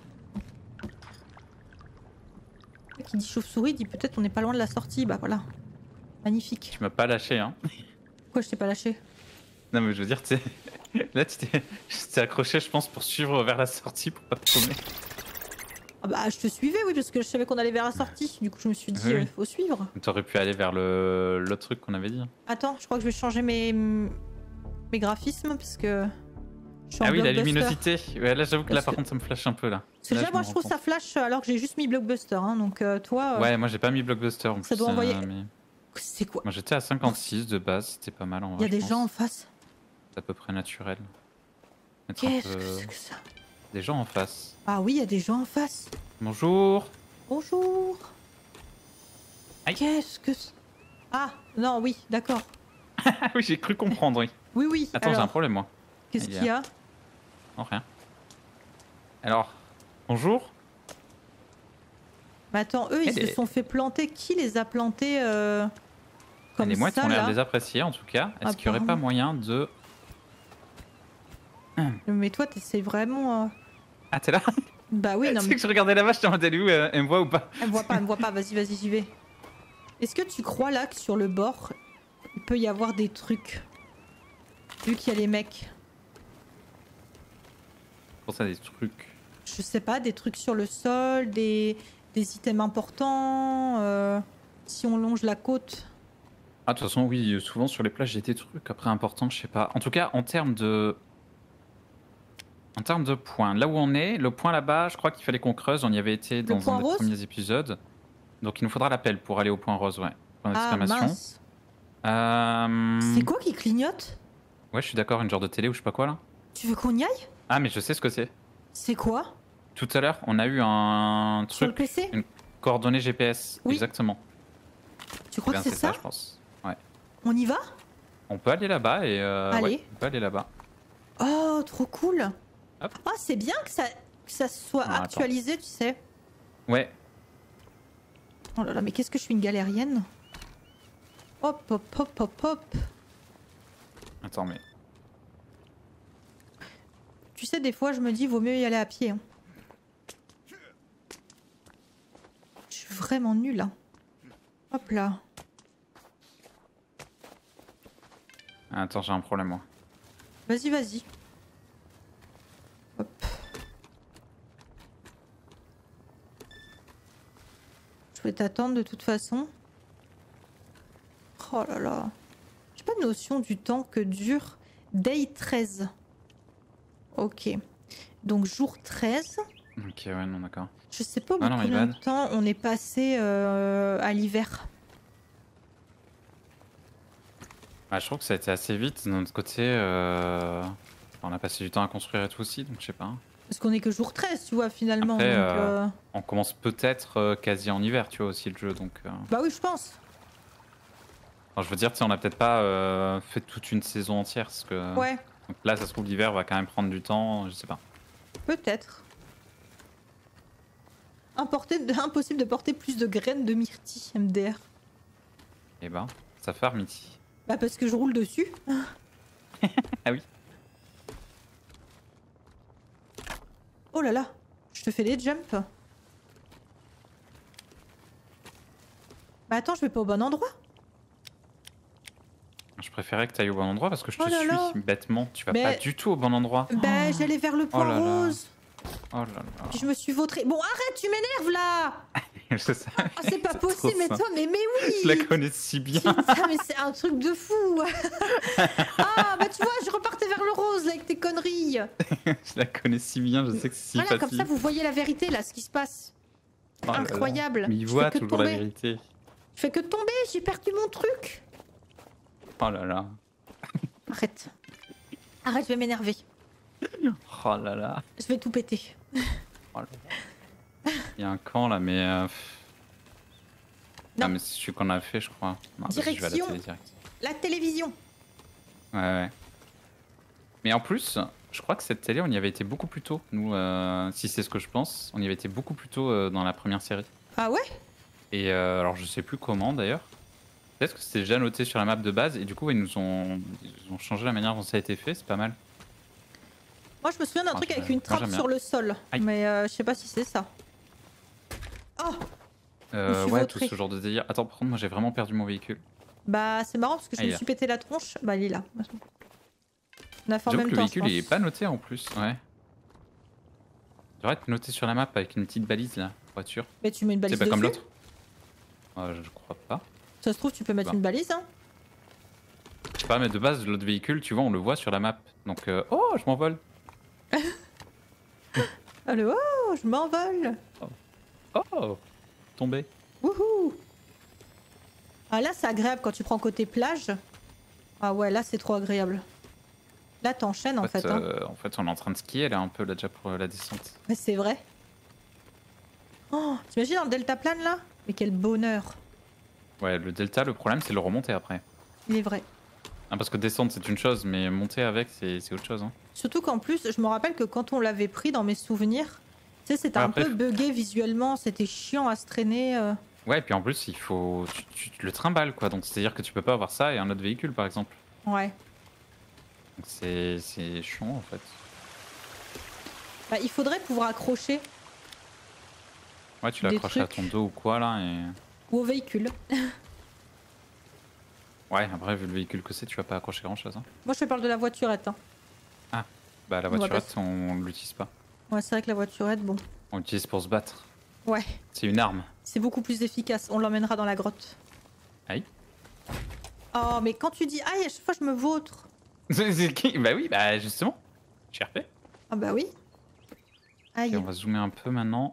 Qui dit chauve-souris dit peut-être on n'est pas loin de la sortie. Bah voilà. Magnifique. Tu m'as pas lâché, hein. Pourquoi je t'ai pas lâché? Non, mais je veux dire, tu sais. Là, tu t'es accroché, je pense, pour suivre vers la sortie pour pas te tomber. Ah bah je te suivais, oui, parce que je savais qu'on allait vers la sortie. Du coup, je me suis dit, Oui. faut suivre. T'aurais pu aller vers l'autre truc qu'on avait dit. Attends, je crois que je vais changer mes graphismes parce que je suis en Ah oui, la blockbuster. luminosité. Ouais, là, j'avoue que là, Parce par que- contre, ça me flash un peu, là. Parce que Là, déjà, je moi me je rends trouve compte. ça flash alors que j'ai juste mis blockbuster. Hein, donc toi, Ouais, moi, j'ai pas mis blockbuster en ça plus. doit envoyer- Mais... c'est quoi? Moi, j'étais à 56 de base, c'était pas mal en vrai. Il y a des je gens en pense. face. C'est à peu près naturel. Mettre un Qu'est-ce peu- que c'est que ça? Des gens en face. Ah oui, il y a des gens en face. Bonjour. Bonjour. Aïe. Qu'est-ce que c'est? Ah non, oui, d'accord. Ah oui, j'ai cru comprendre, oui. Oui, oui. Attends, j'ai alors, un problème, moi. qu'est-ce il y a- qu'il y a? Non, rien. Alors, bonjour. Mais attends, eux, ils Eh, se sont fait planter. Qui les a plantés comme Les mouettes ça ont l'air là? de les apprécier, en tout cas. Est-ce qu'il n'y aurait pas Apparemment. moyen de... Mais toi, t'essayes vraiment. Ah, t'es là? Bah oui, non Tu sais mais que je regardais la vache, j'étais en mode, elle est où? Elle me voit ou pas? elle me voit pas. Vas-y, vas-y, j'y vais. Est-ce que tu crois là que sur le bord, il peut y avoir des trucs? Vu qu'il y a les mecs. Pour ça, des trucs. Je sais pas, des trucs sur le sol, des items importants. Si on longe la côte. Ah, de toute façon, oui, souvent sur les plages, il y a des trucs après importants, je sais pas. En tout cas, en termes de... En termes de points, là où on est, le point là-bas, je crois qu'il fallait qu'on creuse. On y avait été dans point un des rose premiers épisodes. Donc il nous faudra l'appel pour aller au point rose, ouais. Point Ah d'exclamation. mince. Euh, C'est quoi qui clignote? Ouais, je suis d'accord, une genre de télé ou je sais pas quoi là. Tu veux qu'on y aille? Ah, mais je sais ce que c'est. C'est quoi? Tout à l'heure, on a eu un Sur le truc, PC? une coordonnée GPS. Oui. Exactement. Tu crois Eh que bien, c'est ça? je pense. Ouais. On y va? On peut aller là-bas et. Allez. Ouais, on peut aller là-bas. Oh, trop cool. Hop. Ah, c'est bien que ça soit Ah, attends. actualisé, tu sais. Ouais. Oh là là, mais qu'est-ce que je suis une galérienne. Hop, hop, hop, hop, hop. Attends, mais. Tu sais, des fois, je me dis, vaut mieux y aller à pied. Hein. Je suis vraiment nulle. Hein. Hop là. Attends, j'ai un problème moi. Vas-y, vas-y. Hop. Je vais t'attendre de toute façon. Oh là là. J'ai pas de notion du temps que dure Day 13. Ok. Donc jour 13. Ok, ouais, non, d'accord. Je sais pas au bout Ah de non, my combien de bad. temps on est passé à l'hiver. Ah, je trouve que ça a été assez vite. De notre côté, on a passé du temps à construire et tout aussi, donc je sais pas. Parce qu'on est que jour 13, tu vois, finalement. Après, donc, On commence peut-être quasi en hiver, tu vois, aussi le jeu, donc. Bah oui, je pense. Enfin, je veux dire, tu sais, on n'a peut-être pas fait toute une saison entière, parce que. Ouais, Donc là, ça se trouve, l'hiver va quand même prendre du temps, je sais pas. peut-être. Impossible de porter plus de graines de myrtille, MDR. Eh ben, ça fait Armiti. Bah parce que je roule dessus. Ah oui. Oh là là, je te fais des jumps. Bah attends, je vais pas au bon endroit. Je préférais que tu ailles au bon endroit parce que je te Oh là suis là. bêtement. Tu vas Mais- pas du tout au bon endroit. Bah j'allais vers le point là là. rose. Oh là là. Puis je me suis vautrée. Bon arrête, tu m'énerves là. Je sais. Ah, c'est pas trop possible, mais ça. toi, mais oui. Je la connais si bien. Putain, mais c'est un truc de fou. Ah bah tu vois, je repartais vers le rose là, avec tes conneries. Je la connais si bien, je sais que c'est si Voilà, facile. comme ça vous voyez la vérité là, ce qui se passe. Oh là là. Incroyable. Mais il Je voit fais que toujours la tomber. vérité. Je fais que de tomber, j'ai perdu mon truc. Oh là là. Arrête. Arrête, je vais m'énerver. Oh là là. Je vais tout péter. Oh là là. Il y a un camp là, mais. Non. Ah, mais c'est celui qu'on a fait, je crois. Non, vas-y, je vais à la Direction. télé direct. La télévision. Ouais. Mais en plus, je crois que cette télé, on y avait été beaucoup plus tôt. Nous, si c'est ce que je pense, on y avait été beaucoup plus tôt dans la première série. Ah ouais? Et alors, je sais plus comment d'ailleurs. Peut-être que c'était déjà noté sur la map de base et du coup, ils ont changé la manière dont ça a été fait. C'est pas mal. Moi je me souviens d'un truc avec une trappe j'aime bien. sur le sol. Aïe. Mais je sais pas si c'est ça. Oh! me suis Ouais, tout vautrée. ce genre de délire. Attends, par contre, moi j'ai vraiment perdu mon véhicule. Bah c'est marrant parce que je Ah, il me est suis pété la tronche. Bah il est là. On a fait en J'avoue même que le temps. véhicule il est pas noté en plus. Ouais. Il devrait être noté sur la map avec une petite balise là, pour être sûr. Mais tu mets une balise C'est pas comme dessus. l'autre. Je crois pas. Ça se trouve tu peux mettre Bah. une balise hein. Je sais pas, mais de base, l'autre véhicule, tu vois, on le voit sur la map. Donc, oh, je m'envole. Allô, oh, je m'envole. Oh, tombé. Wouhou! Ah là c'est agréable quand tu prends côté plage. Ah ouais là c'est trop agréable. Là t'enchaînes en fait. Hein. En fait, on est en train de skier là un peu là déjà pour la descente. Mais c'est vrai. Oh, t'imagines dans le deltaplane là? Mais quel bonheur. Ouais, le delta, le problème, c'est le remonter après. Il est vrai. Ah, parce que descendre, c'est une chose, mais monter avec, c'est autre chose. Hein. Surtout qu'en plus, je me rappelle que quand on l'avait pris dans mes souvenirs, tu sais, c'était Ouais, un après, peu buggé visuellement, c'était chiant à se traîner. Ouais, et puis en plus, il faut. Tu le trimbales quoi. Donc, c'est-à-dire que tu peux pas avoir ça et un autre véhicule par exemple. Ouais. Donc, c'est chiant en fait. Bah, il faudrait pouvoir accrocher Ouais, tu Des l'accroches à trucs. ton dos ou quoi là et. ou au véhicule. Ouais, après, vu le véhicule que c'est, tu vas pas accrocher grand chose. Hein. Moi, je te parle de la voiturette. Hein. Bah, la On va voiturette, on l'utilise pas. Ouais, c'est vrai que la voiturette, bon. On l'utilise pour se battre. Ouais, C'est une arme. c'est beaucoup plus efficace. On l'emmènera dans la grotte. Aïe. Oh, mais quand tu dis aïe, à chaque fois, je me vautre. Bah oui, bah justement. J'ai RP. Ah, bah oui. Aïe. Ok, on va zoomer un peu maintenant.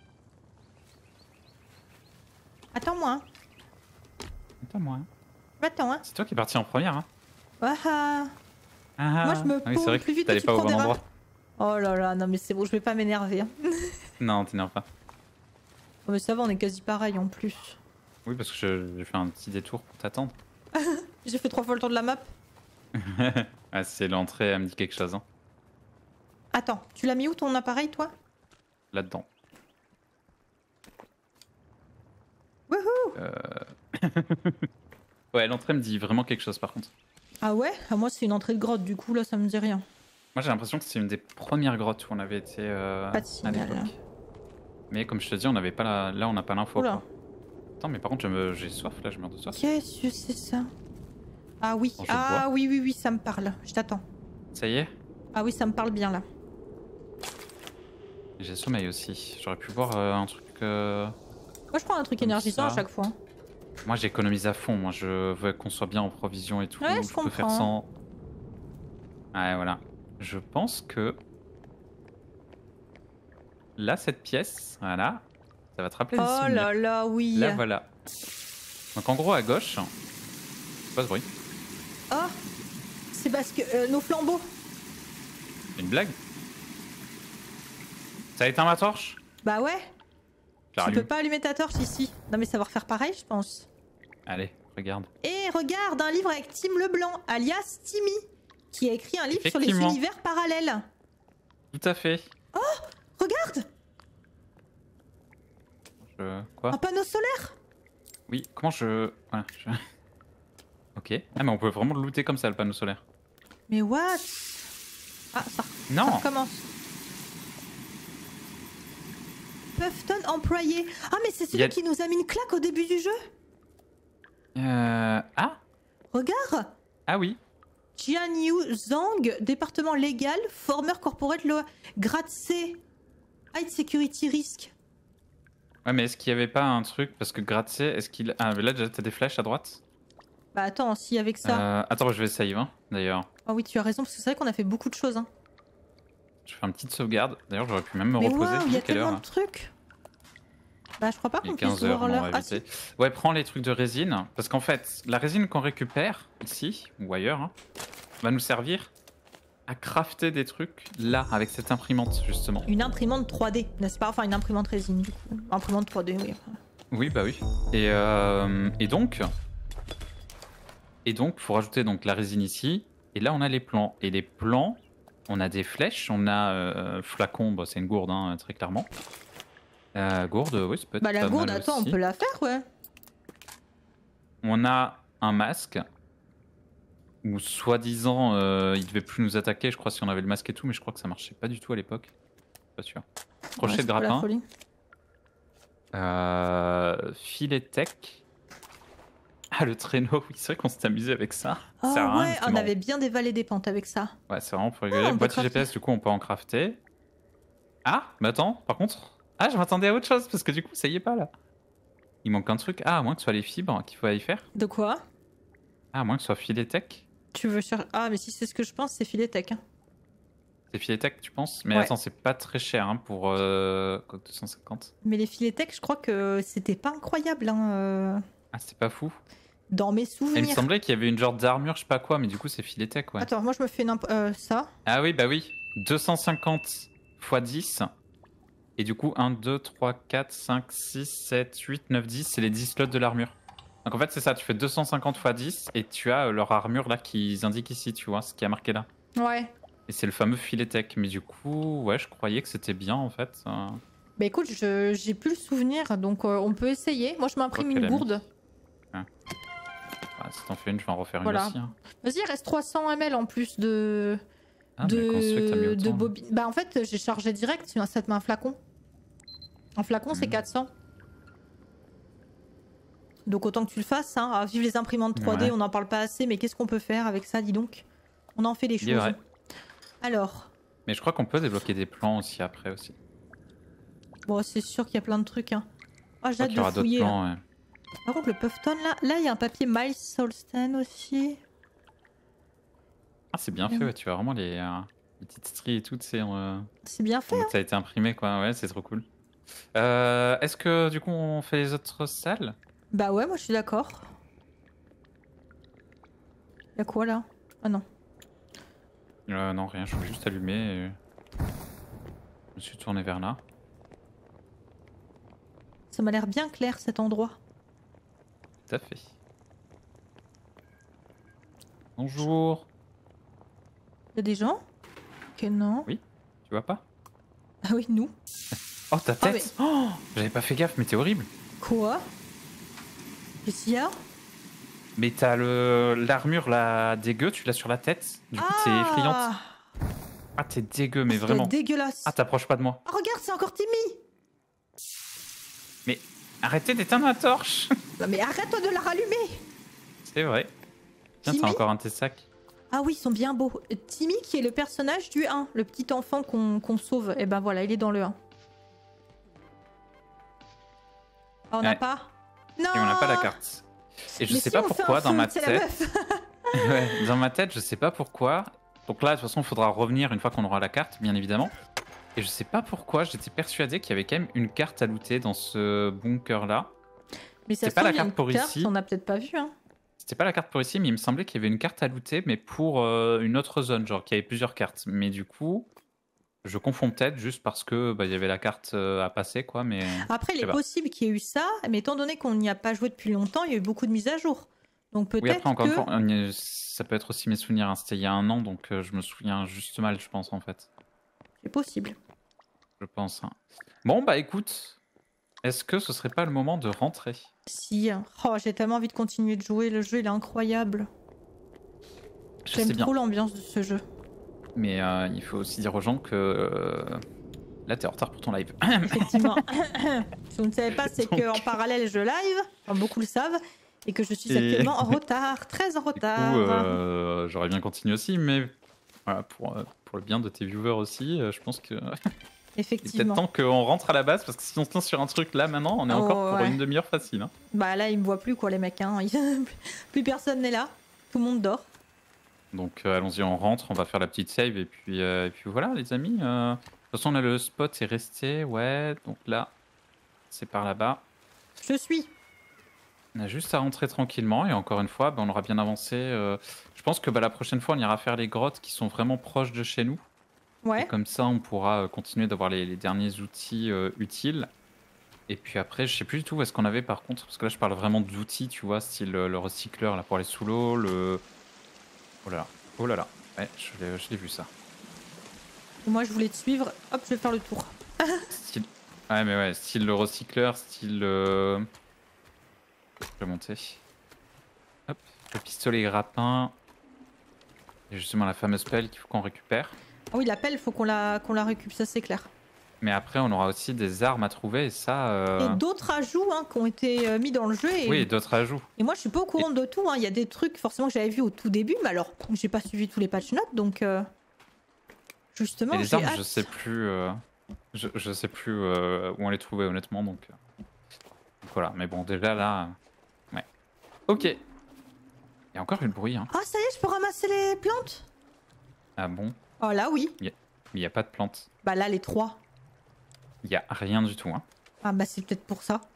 Attends-moi. Hein. Attends-moi. Hein. Attends, hein. C'est toi qui es parti en première. Hein. Ah, ah. Moi, je me oui, c'est vrai plus que vite t'allais et tu pas au prends bon des endroit. Oh là là, non mais c'est bon, je vais pas m'énerver. Hein. Non, t'énerve pas. Oh, mais ça va, on est quasi pareil en plus. Oui, parce que j'ai fait un petit détour pour t'attendre. J'ai fait 3 fois le tour de la map. Ah, c'est l'entrée, elle me dit quelque chose. Hein. Attends, tu l'as mis où ton appareil toi? Là-dedans. Wouhou! Ouais, l'entrée me dit vraiment quelque chose par contre. Ah ouais? Ah, moi c'est une entrée de grotte, du coup là ça me dit rien. Moi j'ai l'impression que c'est une des premières grottes où on avait été Pas de à signal. l'époque. Mais comme je te dis, on n'avait pas là on n'a pas l'info. Oula. Quoi. Attends, mais par contre j'ai soif là, je meurs de soif. Qu'est-ce que c'est ça? Ah oui, Bon, je ah bois. oui, oui, oui, ça me parle. Je t'attends. Ça y est, Ah oui, ça me parle bien là. j'ai sommeil aussi. J'aurais pu boire un truc. Moi je prends un truc Comme énergisant ça. à chaque fois. Hein. Moi j'économise à fond, moi je veux qu'on soit bien en provision et tout. Ouais, je peux faire comprends. sans. Ouais, voilà. Je pense que. Là, cette pièce, voilà. Ça va te rappeler des Oh souvenirs. là là, oui. Là, voilà. Donc en gros, à gauche. C'est pas ce bruit. Oh, c'est parce que nos flambeaux. C'est une blague. Ça a éteint ma torche? Bah ouais, Je la tu peux rallume. pas allumer ta torche ici. Non mais ça va refaire pareil, je pense. Allez, regarde. Et regarde, un livre avec Tim Leblanc, alias Timmy, qui a écrit un livre sur les Effectivement. univers parallèles. Tout à fait. Regarde! Quoi? Un panneau solaire? Oui, comment je... Voilà, Ok. Ah, mais on peut vraiment le looter comme ça, le panneau solaire. Mais what? Ah, ça Non! recommence. Puffton employé. Ah, mais c'est celui qui nous a mis une claque au début du jeu. Ah? Regarde. Ah oui. Jian Yu Zhang, département légal, former corporate law, grade C, high security risk. Ouais, mais est-ce qu'il y avait pas un truc, parce que gratter, est-ce qu'il... Ah, mais là déjà t'as des flèches à droite? Bah attends, si avec ça... Attends, je vais save, hein, d'ailleurs. Ah oui, tu as raison, parce que c'est vrai qu'on a fait beaucoup de choses. Hein. Je fais une petite sauvegarde. D'ailleurs, j'aurais pu même me Mais reposer. waouh, il y a Quelle heure, tellement là de trucs. Bah je crois pas Il qu'on est puisse 15 heures, voir on l'heure. va Ah éviter. si. Ouais, prends les trucs de résine, parce qu'en fait, la résine qu'on récupère, ici, ou ailleurs, hein, va nous servir à crafter des trucs là, avec cette imprimante, justement. Une imprimante 3D, n'est-ce pas? Enfin, une imprimante résine, du coup. Imprimante 3D, oui. Oui, bah oui. Et donc, faut rajouter donc la résine ici. Et là, on a les plans. Et les plans, on a des flèches, on a flacon, bah, c'est une gourde, hein, très clairement. Gourde, oui, c'est peut-être Bah la pas gourde, mal attends, aussi. on peut la faire, ouais. On a un masque. Où soi-disant, il devait plus nous attaquer, je crois, si on avait le masque et tout, mais je crois que ça marchait pas du tout à l'époque. Pas sûr. Crochet Ouais, de c'est pas la grappin. folie. Filet tech. Ah, le traîneau, oui, c'est vrai qu'on s'est amusé avec ça. Oh Ça sert à rien, ouais, mais c'était on marrant. avait bien dévalé des pentes avec ça. Ouais, c'est vraiment pour rigoler. on peut Boîtier crafter. GPS, du coup, on peut en crafter. Ah, mais attends, par contre. Ah, je m'attendais à autre chose, parce que du coup, ça y est pas là. Il manque un truc. Ah, à moins que ce soit les fibres qu'il faut aller faire. De quoi? Ah, à moins que ce soit filet tech. Tu veux chercher... Ah, mais si c'est ce que je pense, c'est filet tech. Hein. C'est filet tech, tu penses? Mais Ouais. attends, c'est pas très cher hein, pour quoi, 250. Mais les filets tech, je crois que c'était pas incroyable. Hein, Ah, c'est pas fou. Dans mes Il souvenirs. me semblait qu'il y avait une genre d'armure, je sais pas quoi, mais du coup, c'est filet tech, ouais. Attends, moi je me fais ça. Ah oui, bah oui. 250 x 10. Et du coup, 1, 2, 3, 4, 5, 6, 7, 8, 9, 10, c'est les 10 slots de l'armure. Donc en fait, c'est ça, tu fais 250 x 10 et tu as leur armure là qu'ils indiquent ici, tu vois, ce qui est marqué là. Ouais. Et c'est le fameux filet tech. Mais du coup, ouais, je croyais que c'était bien en fait. Bah écoute, j'ai plus le souvenir, donc on peut essayer. Moi je m'imprime Quelle une amie. gourde. Ah, si t'en fais une, je vais en refaire Voilà. une aussi. Hein. Vas-y, il reste 300 ml en plus de... Ah, mais comment ça fait que t'as mis de autant, là bobine. Bah en fait, j'ai chargé direct, ça te met un flacon. Un flacon, c'est 400. Donc autant que tu le fasses, hein. Ah, vive les imprimantes 3D, Ouais. on n'en parle pas assez, mais qu'est-ce qu'on peut faire avec ça, dis donc? On en fait des Il est choses. vrai. Alors, Mais je crois qu'on peut débloquer des plans aussi après aussi. bon, c'est sûr qu'il y a plein de trucs. Hein. Ah, Je j'ai crois hâte qu'il y de aura d'autres fouiller. Là. plans, ouais. Par contre, le Puffton, là, il y a un papier Miles Solsten aussi. Ah, c'est bien fait, ouais, tu vois vraiment les petites stries et tout, tu sais, C'est bien fait. Hein. ça a été imprimé, quoi, ouais, c'est trop cool. Est-ce que du coup on fait les autres salles? Bah ouais, moi je suis d'accord. Y'a quoi là? Ah non. Non, rien, je suis juste allumé et... Je me suis tourné vers là. Ça m'a l'air bien clair cet endroit. Tout à fait. Bonjour. Y'a des gens? Ok, non. Oui, tu vois pas? Ah oui, nous. Oh, ta tête! Oh, j'avais pas fait gaffe, mais t'es horrible. Quoi? Qu'est-ce qu'il y a? Mais t'as l'armure là dégueu, tu l'as sur la tête. Du coup, t'es effrayante. Ah, t'es dégueu, mais Ça doit vraiment. être dégueulasse. Ah, t'approches pas de moi. Ah, regarde, c'est encore Timmy. Mais arrêtez d'éteindre ma torche. Non mais arrête-toi de la rallumer. C'est vrai. Tiens, Timmy t'as encore un de tes sacs. Ah oui, ils sont bien beaux. Timmy qui est le personnage du 1, le petit enfant qu'on sauve. Et ben voilà, il est dans le 1. Ah, on n'a Ouais. pas? Non. Et on n'a pas la carte. Et je Mais sais si, pas on fait pourquoi un dans feu, ma c'est la tête. meuf. Ouais, dans ma tête, je sais pas pourquoi. Donc là, de toute façon, il faudra revenir une fois qu'on aura la carte, bien évidemment. Et je sais pas pourquoi, j'étais persuadé qu'il y avait quand même une carte à looter dans ce bunker là. Mais ça C'est se pas trouve, la il y a carte une pour carte, ici. on n'a peut-être pas vu. Hein. C'était pas la carte pour ici, mais il me semblait qu'il y avait une carte à looter, mais pour une autre zone, genre qu'il y avait plusieurs cartes. Mais du coup, je confonds peut-être juste parce que il y avait la carte à passer, quoi. Mais Après, il je sais est pas. possible qu'il y ait eu ça, mais étant donné qu'on n'y a pas joué depuis longtemps, il y a eu beaucoup de mises à jour. Donc peut-être Oui, après, encore que... une fois, ça peut être aussi mes souvenirs. Hein. C'était il y a un an, donc je me souviens juste mal, je pense, en fait. C'est possible. Je pense. Hein. Bon, bah écoute, Est-ce que ce serait pas le moment de rentrer? Si. Oh, j'ai tellement envie de continuer de jouer. Le jeu, il est incroyable. Je J'aime sais bien. trop l'ambiance de ce jeu. Mais il faut aussi dire aux gens que là, t'es en retard pour ton live. Effectivement. Si vous ne savez pas, c'est Donc- qu'en parallèle, je live. Enfin, beaucoup le savent. Et que je suis Et- actuellement en retard. Très en Du retard. coup, j'aurais bien continué aussi, mais voilà, pour le bien de tes viewers aussi, je pense que il est peut-être Effectivement. temps qu'on rentre à la base, parce que si on se tient sur un truc là maintenant, on est Oh, encore pour ouais. une demi-heure facile. Hein. Bah là, ils me voient plus, quoi, les mecs. Hein. Plus personne n'est là. Tout le monde dort. Donc allons-y, on rentre, on va faire la petite save, et puis voilà les amis. De toute façon, là, le spot est resté, ouais, donc là, c'est par là-bas. Je suis. On a juste à rentrer tranquillement, et encore une fois, bah, on aura bien avancé. Je pense que bah, la prochaine fois, on ira faire les grottes qui sont vraiment proches de chez nous. Et Ouais. comme ça, on pourra continuer d'avoir les derniers outils utiles. Et puis après, je sais plus du tout où est-ce qu'on avait par contre, parce que là, je parle vraiment d'outils, tu vois, style le recycleur là pour aller sous l'eau, le... Oh là là, oh là là, ouais, je l'ai vu ça. Et moi, je voulais te suivre. Hop, je vais faire le tour. Style... Ouais, mais ouais, style le recycleur, style... Je vais monter. Hop, le pistolet grappin. Et justement la fameuse pelle qu'il faut qu'on récupère. Ah oui, la pelle, faut qu'on la récupère, ça c'est clair. Mais après, on aura aussi des armes à trouver, et ça... Et d'autres ajouts hein, qui ont été mis dans le jeu. Et, Oui, d'autres ajouts. et moi, je suis pas au courant de tout. Hein. Il y a des trucs forcément que j'avais vu au tout début, mais alors, j'ai pas suivi tous les patch notes, donc justement, Et les j'ai armes, hâte. je sais plus, je sais plus où on les trouvait honnêtement, donc voilà. Mais bon, déjà là, ouais. Ok. Il y a encore eu le bruit. Hein. Ah, ça y est, je peux ramasser les plantes. Ah bon? Oh là, oui. Mais il n'y a pas de plantes. Bah là, les 3. Il y a rien du tout. Hein. Ah bah c'est peut-être pour ça.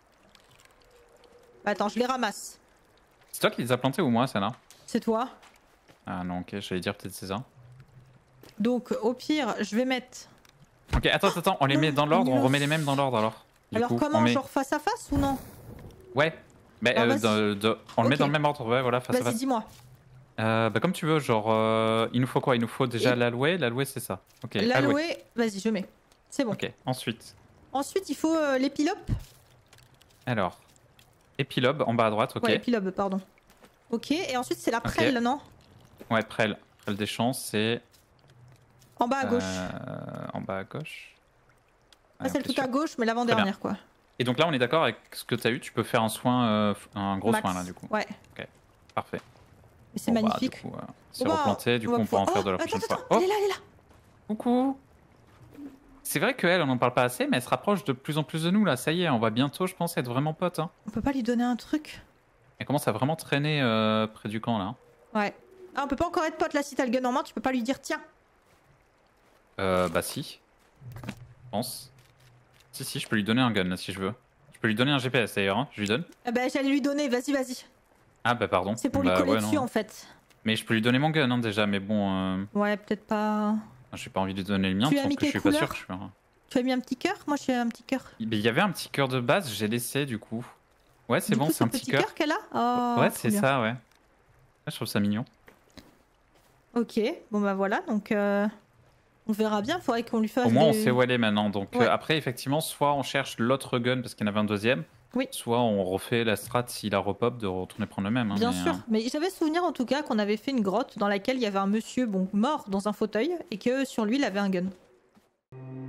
Bah, attends, je les ramasse. C'est toi qui les as plantés ou moi, celle-là? C'est toi. Ah non, ok, j'allais dire peut-être c'est ça. Donc, au pire, je vais mettre. Ok, attends, on les non, met dans l'ordre, on non. remet les mêmes dans l'ordre alors. Du Alors, coup, comment on met... genre face à face ou non? Ouais. Bah, Ah, vas-y. on le met Ok. dans le même ordre, ouais, voilà, face à Vas-y, face. dis-moi. Bah comme tu veux, genre, il nous faut quoi? Il nous faut déjà Et- l'aloe, c'est ça. Ok, aloe. L'aloe, vas-y, je mets. C'est bon. Ok, ensuite. Ensuite, il faut l'épilope. Alors, épilobe en bas à droite, ok. Ouais, épilobe, pardon. Ok, et ensuite, c'est la prêle, non? Ouais, prêle. Prêle des champs, c'est... En bas à gauche. En bas à gauche. Pas Ouais, celle ok, tout sûr. à gauche, mais l'avant-dernière, quoi. Et donc là, on est d'accord avec ce que tu as eu. Tu peux faire un soin, un gros Max. soin là, du coup. Ouais, Parfait. mais c'est Bon, bah, magnifique. du coup, c'est Bon, bah, replanté, du on coup, va on pourra en pouvoir- faire de la Oh, prochaine attends, fois. attends, Oh, elle est là. coucou. C'est vrai qu'elle, on n'en parle pas assez, mais elle se rapproche de plus en plus de nous là. Ça y est, on va bientôt, je pense, être vraiment potes. Hein. On peut pas lui donner un truc? Elle commence à vraiment traîner près du camp là. Hein. Ouais. Ah, on peut pas encore être pote là, si t'as le gun en main, tu peux pas lui dire tiens. Bah si. Je pense. Si, je peux lui donner un gun là si je veux. Je peux lui donner un GPS d'ailleurs, hein. Je lui donne. Ah bah, j'allais lui donner, vas-y. Ah bah pardon. C'est pour lui Bah, coller ouais, dessus non. en fait. Mais je peux lui donner mon gun hein, déjà, mais bon, Ouais, peut-être pas. j'ai pas envie de lui donner le mien Tu as tant mis que je quelle suis pas sûr couleur que je suis un... Tu as mis un petit cœur? Moi, j'ai un petit cœur. Il y avait un petit cœur de base, j'ai laissé du coup. Ouais, c'est Du bon, coup, c'est un petit cœur. qu'elle a? Oh, Ouais, trop c'est bien. ça, ouais. Ouais, je trouve ça mignon. Ok, bon bah voilà, donc on verra bien, faudrait qu'on lui fasse Au moins, on des- sait où elle est maintenant. Donc Ouais. après, effectivement, soit on cherche l'autre gun parce qu'il y en avait un deuxième. Oui. Soit on refait la strat s'il a repop de retourner prendre le même. Hein, Bien mais, sûr, mais j'avais souvenir en tout cas qu'on avait fait une grotte dans laquelle il y avait un monsieur bon, mort dans un fauteuil et que sur lui il avait un gun.